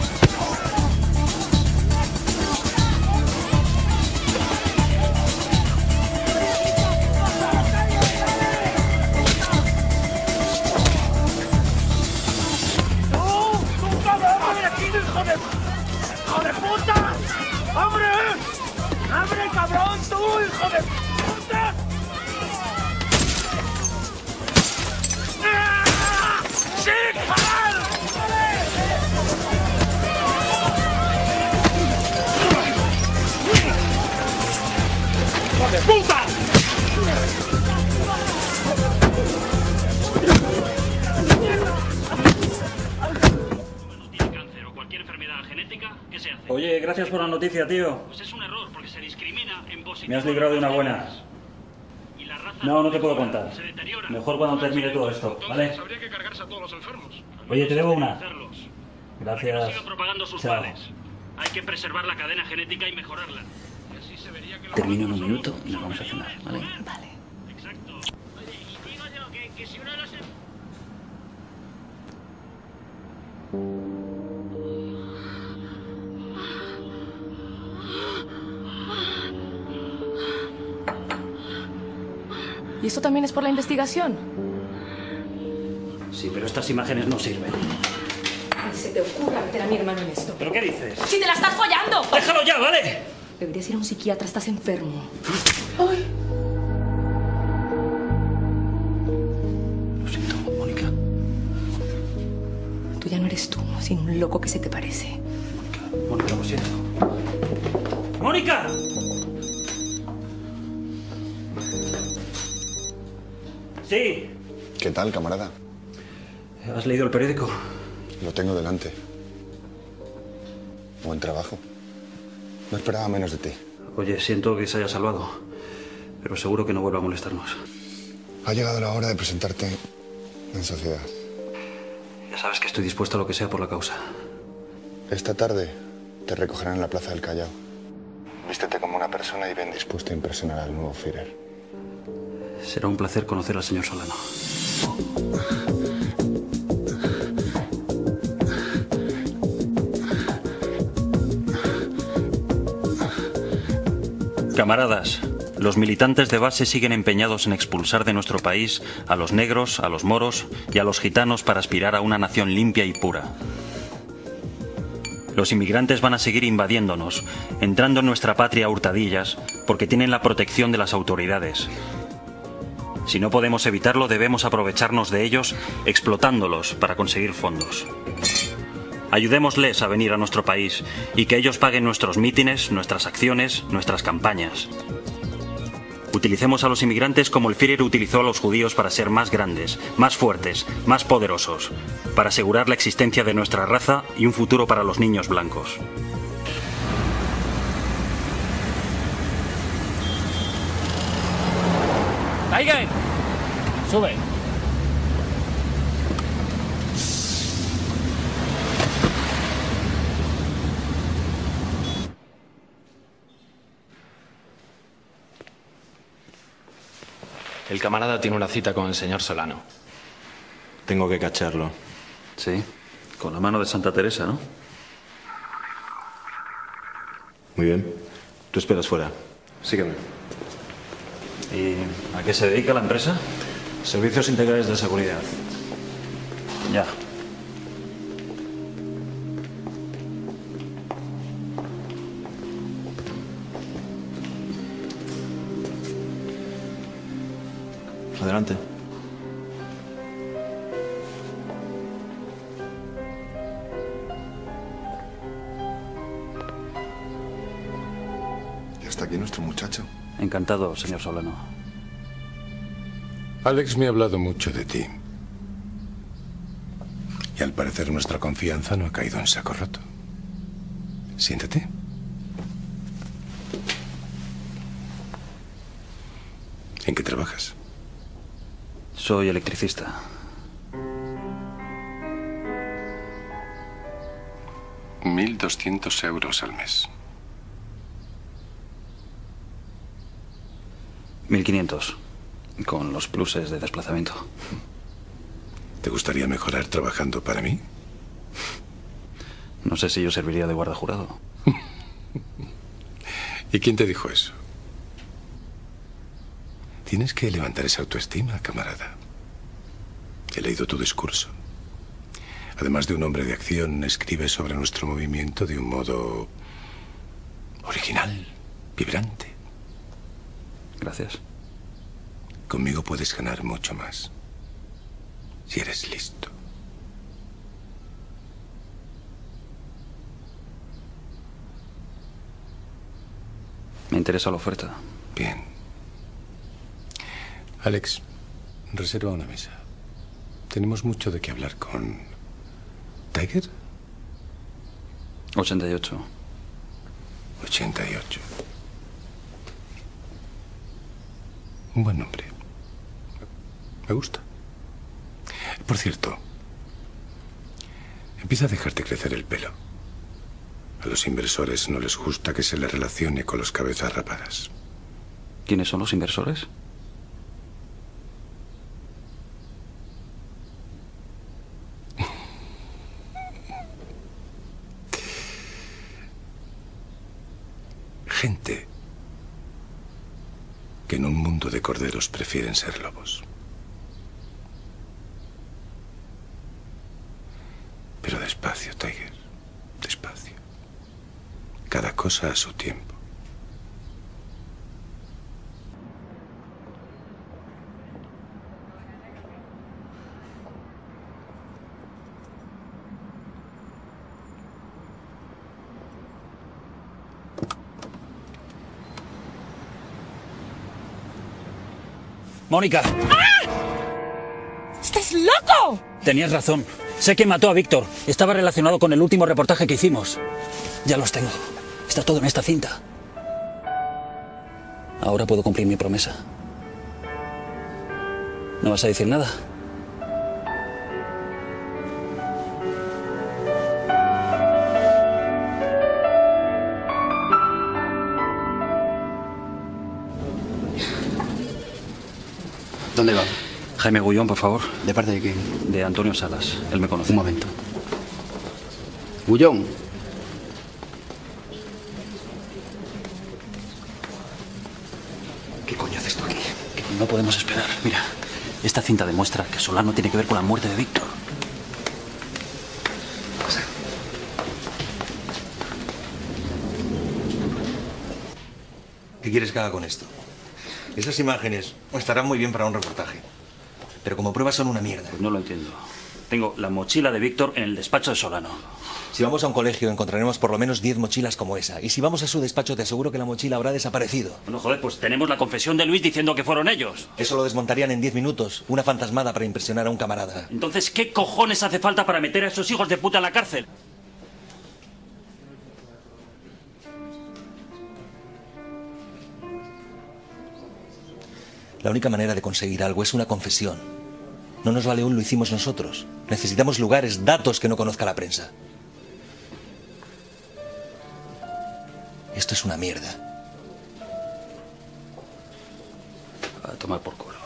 H: ¡Tú! ¡Tú, cabrón! ¡Abre aquí, hijo de... ¡Hijo de puta! ¡Abre! ¡Abre, cabrón! ¡Tú, hijo de puta! ¡Ah! ¡Sí, cabrón! ¡Hijo de puta!
S: Oye, gracias por la noticia, tío.
F: Pues es un error, porque se discrimina en positivo.
S: Me has librado de una buena. No, no te puedo contar. Mejor cuando termine todo esto, ¿vale?
T: Habría que cargarse a todos los enfermos.
S: Oye, te debo una. Gracias.
F: Sigan propagando sus
S: Chao.
F: males. Hay que preservar la cadena genética y mejorarla. Y así
S: Termino en un minuto y nos vamos a cenar, ¿vale?
N: Vale.
G: ¿Y esto también es por la investigación?
S: Sí, pero estas imágenes no sirven.
G: Ni se te ocurra meter a mi hermano en esto.
S: ¿Pero qué dices?
G: ¡Si te la estás follando!
S: ¡Déjalo ya, vale!
G: Deberías ir a un psiquiatra, estás enfermo. ¡Ay!
S: Lo siento, Mónica.
G: Tú ya no eres tú, sino un loco que se te parece.
S: Mónica, lo siento. ¡Mónica! Sí.
Q: ¿Qué tal, camarada?
S: ¿Has leído el periódico?
Q: Lo tengo delante. Buen trabajo. No esperaba menos de ti.
S: Oye, siento que se haya salvado, pero seguro que no vuelva a molestarnos.
Q: Ha llegado la hora de presentarte en sociedad.
S: Ya sabes que estoy dispuesto a lo que sea por la causa.
Q: Esta tarde te recogerán en la Plaza del Callao. Vístete como una persona y ven dispuesto a impresionar al nuevo Führer.
S: Será un placer conocer al señor Solano. Camaradas, los militantes de base siguen empeñados en expulsar de nuestro país a los negros, a los moros y a los gitanos para aspirar a una nación limpia y pura. Los inmigrantes van a seguir invadiéndonos, entrando en nuestra patria a hurtadillas, porque tienen la protección de las autoridades. Si no podemos evitarlo, debemos aprovecharnos de ellos, explotándolos para conseguir fondos. Ayudémosles a venir a nuestro país y que ellos paguen nuestros mítines, nuestras acciones, nuestras campañas. Utilicemos a los inmigrantes como el Führer utilizó a los judíos para ser más grandes, más fuertes, más poderosos, para asegurar la existencia de nuestra raza y un futuro para los niños blancos.
D: ¡Tiger! ¡Sube!
A: El camarada tiene una cita con el señor Solano.
J: Tengo que cacharlo.
B: Sí, con la mano de Santa Teresa, ¿no?
J: Muy bien. Tú esperas fuera. Sígueme.
B: ¿Y a qué se dedica la empresa?
J: Servicios integrales de seguridad.
B: Ya.
J: Adelante.
Q: Ya está aquí nuestro muchacho.
B: Encantado, señor Solano.
K: Alex me ha hablado mucho de ti. Y al parecer nuestra confianza no ha caído en saco roto. Siéntate. ¿En qué trabajas?
B: Soy electricista.
K: Mil doscientos euros al mes.
B: Mil quinientos, con los pluses de desplazamiento.
K: ¿Te gustaría mejorar trabajando para mí?
B: No sé si yo serviría de guarda jurado.
K: ¿Y quién te dijo eso? Tienes que levantar esa autoestima, camarada. He leído tu discurso. Además de un hombre de acción, escribes sobre nuestro movimiento de un modo original, vibrante.
B: Gracias.
K: Conmigo puedes ganar mucho más, si eres listo.
B: Me interesa la oferta.
K: Bien. Alex, reserva una mesa. Tenemos mucho de qué hablar con... ¿Tiger?
B: ochenta y ocho.
K: ochenta y ocho. Un buen nombre. Me gusta. Por cierto, empieza a dejarte crecer el pelo. A los inversores no les gusta que se les relacione con los cabezas rapadas.
B: ¿Quiénes son los inversores?
K: Gente que en un mundo de corderos prefieren ser lobos. Pero despacio, Tiger. Despacio. Cada cosa a su tiempo.
S: Mónica.
G: ¡Ah! ¡Estás loco!
S: Tenías razón. Sé que mató a Víctor. Estaba relacionado con el último reportaje que hicimos. Ya los tengo. Está todo en esta cinta. Ahora puedo cumplir mi promesa. ¿No vas a decir nada?
B: ¿Dónde va? Jaime Gullón, por favor.
E: ¿De parte de quién?
B: De Antonio Salas. Él me conoce.
E: Un momento. Gullón.
B: ¿Qué coño haces tú aquí? No podemos esperar. Mira, esta cinta demuestra que Solano tiene que ver con la muerte de Víctor.
E: Pasa.
J: ¿Qué quieres que haga con esto? Esas imágenes estarán muy bien para un reportaje. Pero como pruebas son una mierda.
S: Pues no lo entiendo. Tengo la mochila de Víctor en el despacho de Solano.
J: Si vamos a un colegio encontraremos por lo menos diez mochilas como esa. Y si vamos a su despacho te aseguro que la mochila habrá desaparecido.
S: Bueno, joder, pues tenemos la confesión de Luis diciendo que fueron ellos.
J: Eso lo desmontarían en diez minutos. Una fantasmada para impresionar a un camarada.
S: Entonces, ¿qué cojones hace falta para meter a esos hijos de puta en la cárcel?
J: La única manera de conseguir algo es una confesión. No nos vale un lo hicimos nosotros. Necesitamos lugares, datos que no conozca la prensa. Esto es una mierda.
B: A tomar por culo.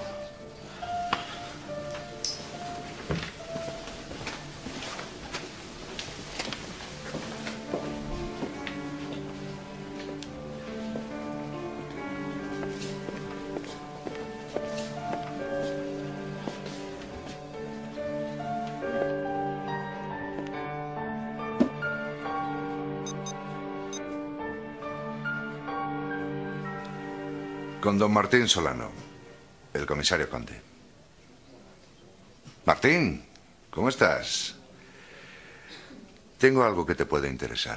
O: Con don Martín Solano, el comisario Conde. Martín, ¿cómo estás? Tengo algo que te puede interesar.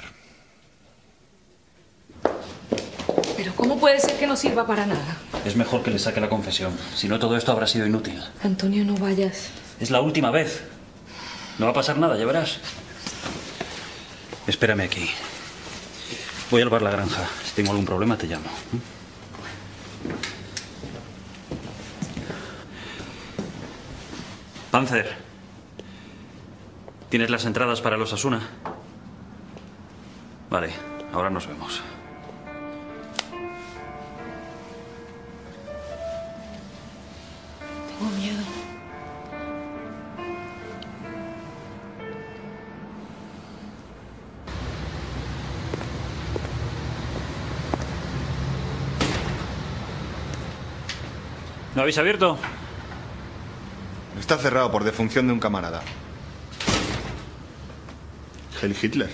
G: Pero ¿cómo puede ser que no sirva para nada?
B: Es mejor que le saque la confesión. Si no, todo esto habrá sido inútil.
G: Antonio, no vayas.
S: Es la última vez. No va a pasar nada, ya verás.
B: Espérame aquí. Voy al bar La Granja. Si tengo algún problema, te llamo.
S: Panzer, ¿tienes las entradas para los Asuna?
B: Vale, ahora nos vemos.
G: Tengo miedo.
S: ¿No habéis abierto?
C: Está cerrado por defunción de un camarada. Heil Hitler.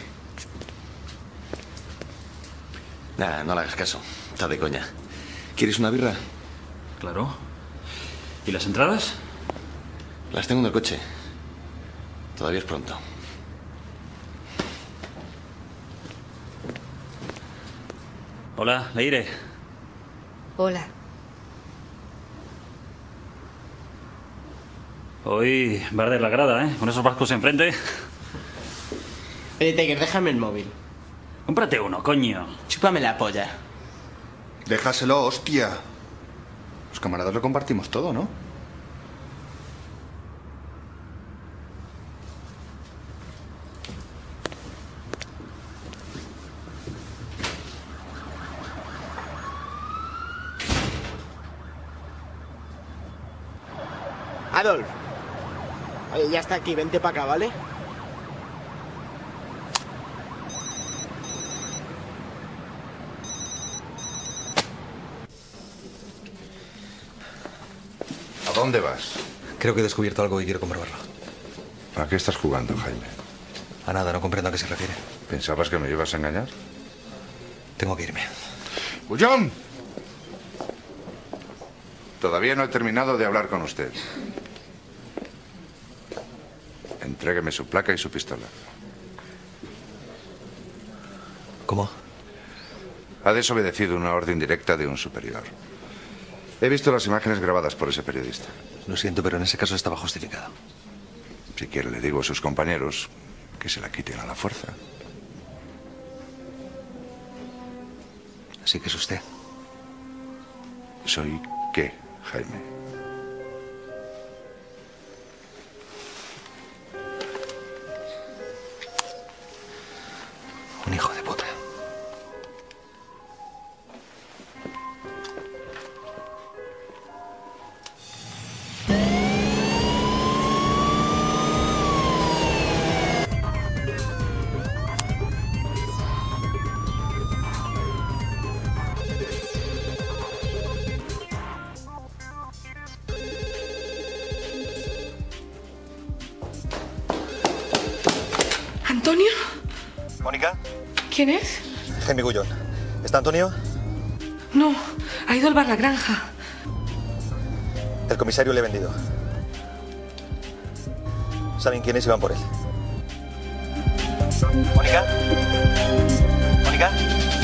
M: Nada, no le hagas caso. Está de coña. ¿Quieres una birra?
S: Claro. ¿Y las entradas?
M: Las tengo en el coche. Todavía es pronto.
S: Hola, Leire.
G: Hola.
S: Hoy bar de la grada, ¿eh? Con esos barcos enfrente.
P: Oye, Tiger, déjame el móvil.
S: Cómprate uno, coño.
P: Chúpame la polla.
C: Déjaselo, hostia. Los camaradas lo compartimos todo, ¿no?
P: Adolf. Oye, ya está aquí, vente para acá, ¿vale?
O: ¿A dónde vas?
J: Creo que he descubierto algo y quiero comprobarlo.
O: ¿A qué estás jugando, Jaime?
J: A nada, no comprendo a qué se refiere.
O: ¿Pensabas que me ibas a engañar?
J: Tengo que irme.
O: ¡Bullón! Todavía no he terminado de hablar con usted. Entrégueme su placa y su pistola.
J: ¿Cómo?
O: Ha desobedecido una orden directa de un superior. He visto las imágenes grabadas por ese periodista.
J: Lo siento, pero en ese caso estaba justificado.
O: Si quiere, le digo a sus compañeros que se la quiten a la fuerza.
J: Así que es usted.
O: ¿Soy qué, Jaime?
J: Un hijo de puta.
G: ¿Antonio?
J: ¿Mónica?
G: ¿Quién es?
J: Jaime Gullón. ¿Está Antonio?
G: No, ha ido al bar La Granja.
J: El comisario le ha vendido. ¿Saben quiénes iban por él? ¿Mónica? ¿Mónica?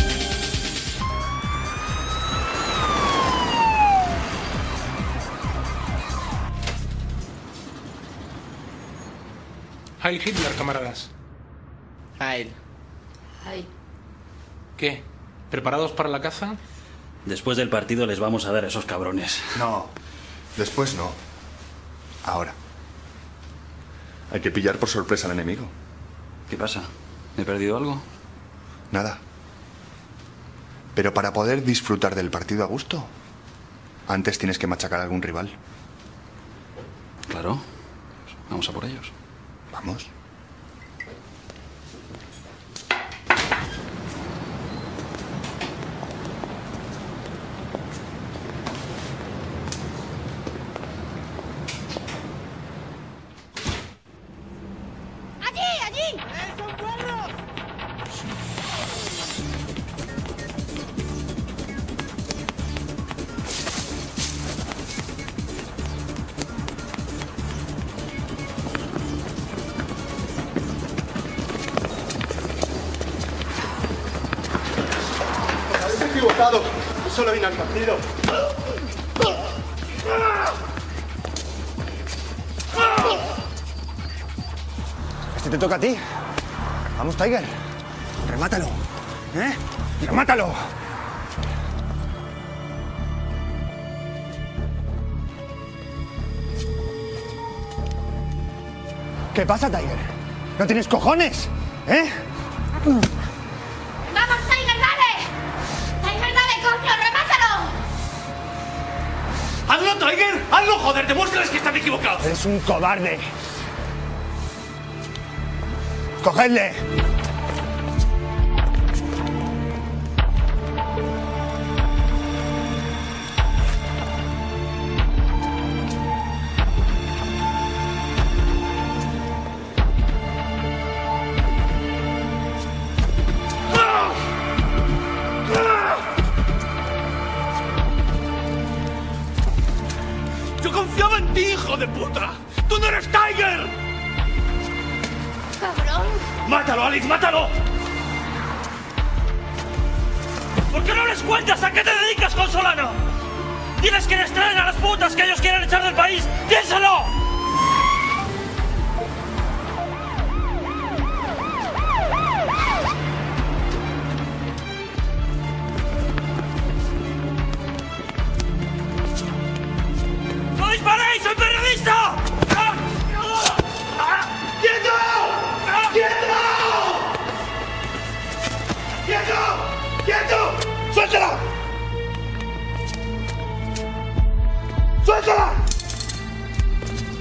A: Heil Hitler, camaradas.
P: Heil.
N: Ay.
A: ¿Qué? ¿Preparados para la caza?
S: Después del partido les vamos a dar a esos cabrones.
C: No, después no. Ahora. Hay que pillar por sorpresa al enemigo.
B: ¿Qué pasa? ¿He perdido algo?
C: Nada. Pero para poder disfrutar del partido a gusto, antes tienes que machacar a algún rival.
B: Claro. Vamos a por ellos.
C: Vamos.
R: ¡Allí, allí! ¡Son perros!
C: Os habéis equivocado. Yo solo vine al partido. Este te toca a ti. Vamos, Tiger. Remátalo. ¿Eh? ¡Remátalo! ¿Qué pasa, Tiger? ¿No tienes cojones? ¿Eh?
R: ¡Vamos, Tiger, dale! ¡Tiger, dale, coño! ¡Remátalo!
H: ¡Hazlo, Tiger! ¡Hazlo, joder! ¡Demuéstrales que están equivocados!
C: Eres un cobarde. ¡Cogedle!
H: ¡Yo confiaba en ti, hijo de puta! ¡Tú no eres Tiger!
R: ¡Cabrón!
H: ¡Mátalo, Alice, mátalo! ¿Por qué no les cuentas a qué te dedicas, Consolano? ¡Tienes que les traer a las putas que ellos quieren echar del país! ¡Piénsalo! ¡No disparéis! ¡Soy periodista! ¡Ah! ¡Ah! ¡Quieto! ¡Quieto! ¡Quieto! ¡Quieto! ¡Suéltala! ¡Suéltala!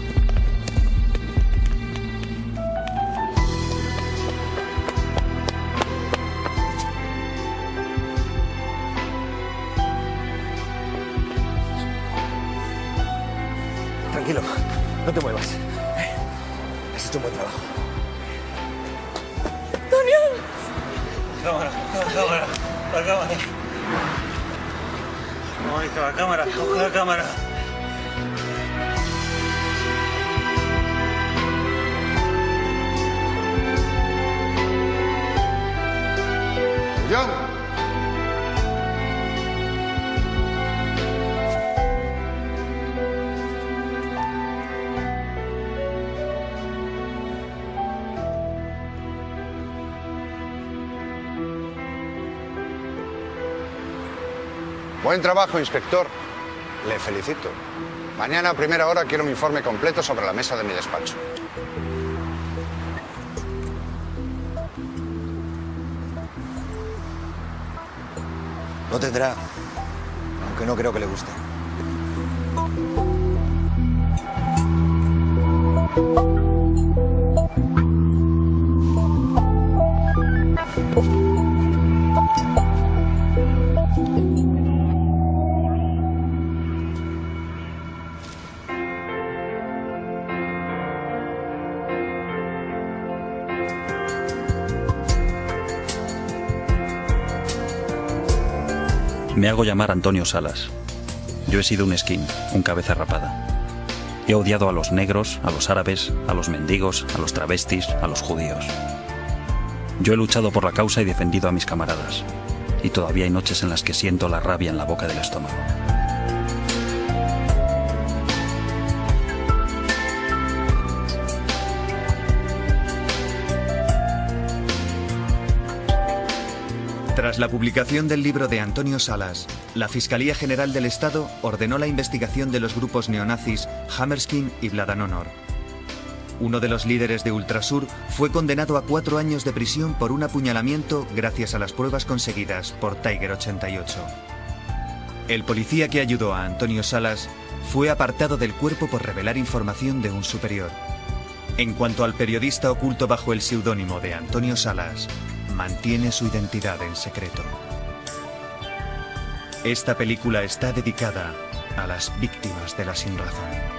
I: cámara, la cámara, la cámara. Mónica, la cámara, coge la cámara.
O: John. Buen trabajo, inspector. Le felicito. Mañana a primera hora quiero mi informe completo sobre la mesa de mi despacho.
J: Lo tendrá, aunque no creo que le guste.
B: Me hago llamar Antonio Salas. Yo he sido un esquín, un cabeza rapada. He odiado a los negros, a los árabes, a los mendigos, a los travestis, a los judíos. Yo he luchado por la causa y defendido a mis camaradas. Y todavía hay noches en las que siento la rabia en la boca del estómago.
E: Tras la publicación del libro de Antonio Salas, la Fiscalía General del Estado ordenó la investigación de los grupos neonazis Hammerskins y Bladan Honor. Uno de los líderes de Ultrasur fue condenado a cuatro años de prisión por un apuñalamiento gracias a las pruebas conseguidas por Tiger ochenta y ocho. El policía que ayudó a Antonio Salas fue apartado del cuerpo por revelar información de un superior. En cuanto al periodista oculto bajo el seudónimo de Antonio Salas, mantiene su identidad en secreto. Esta película está dedicada a las víctimas de la sinrazón.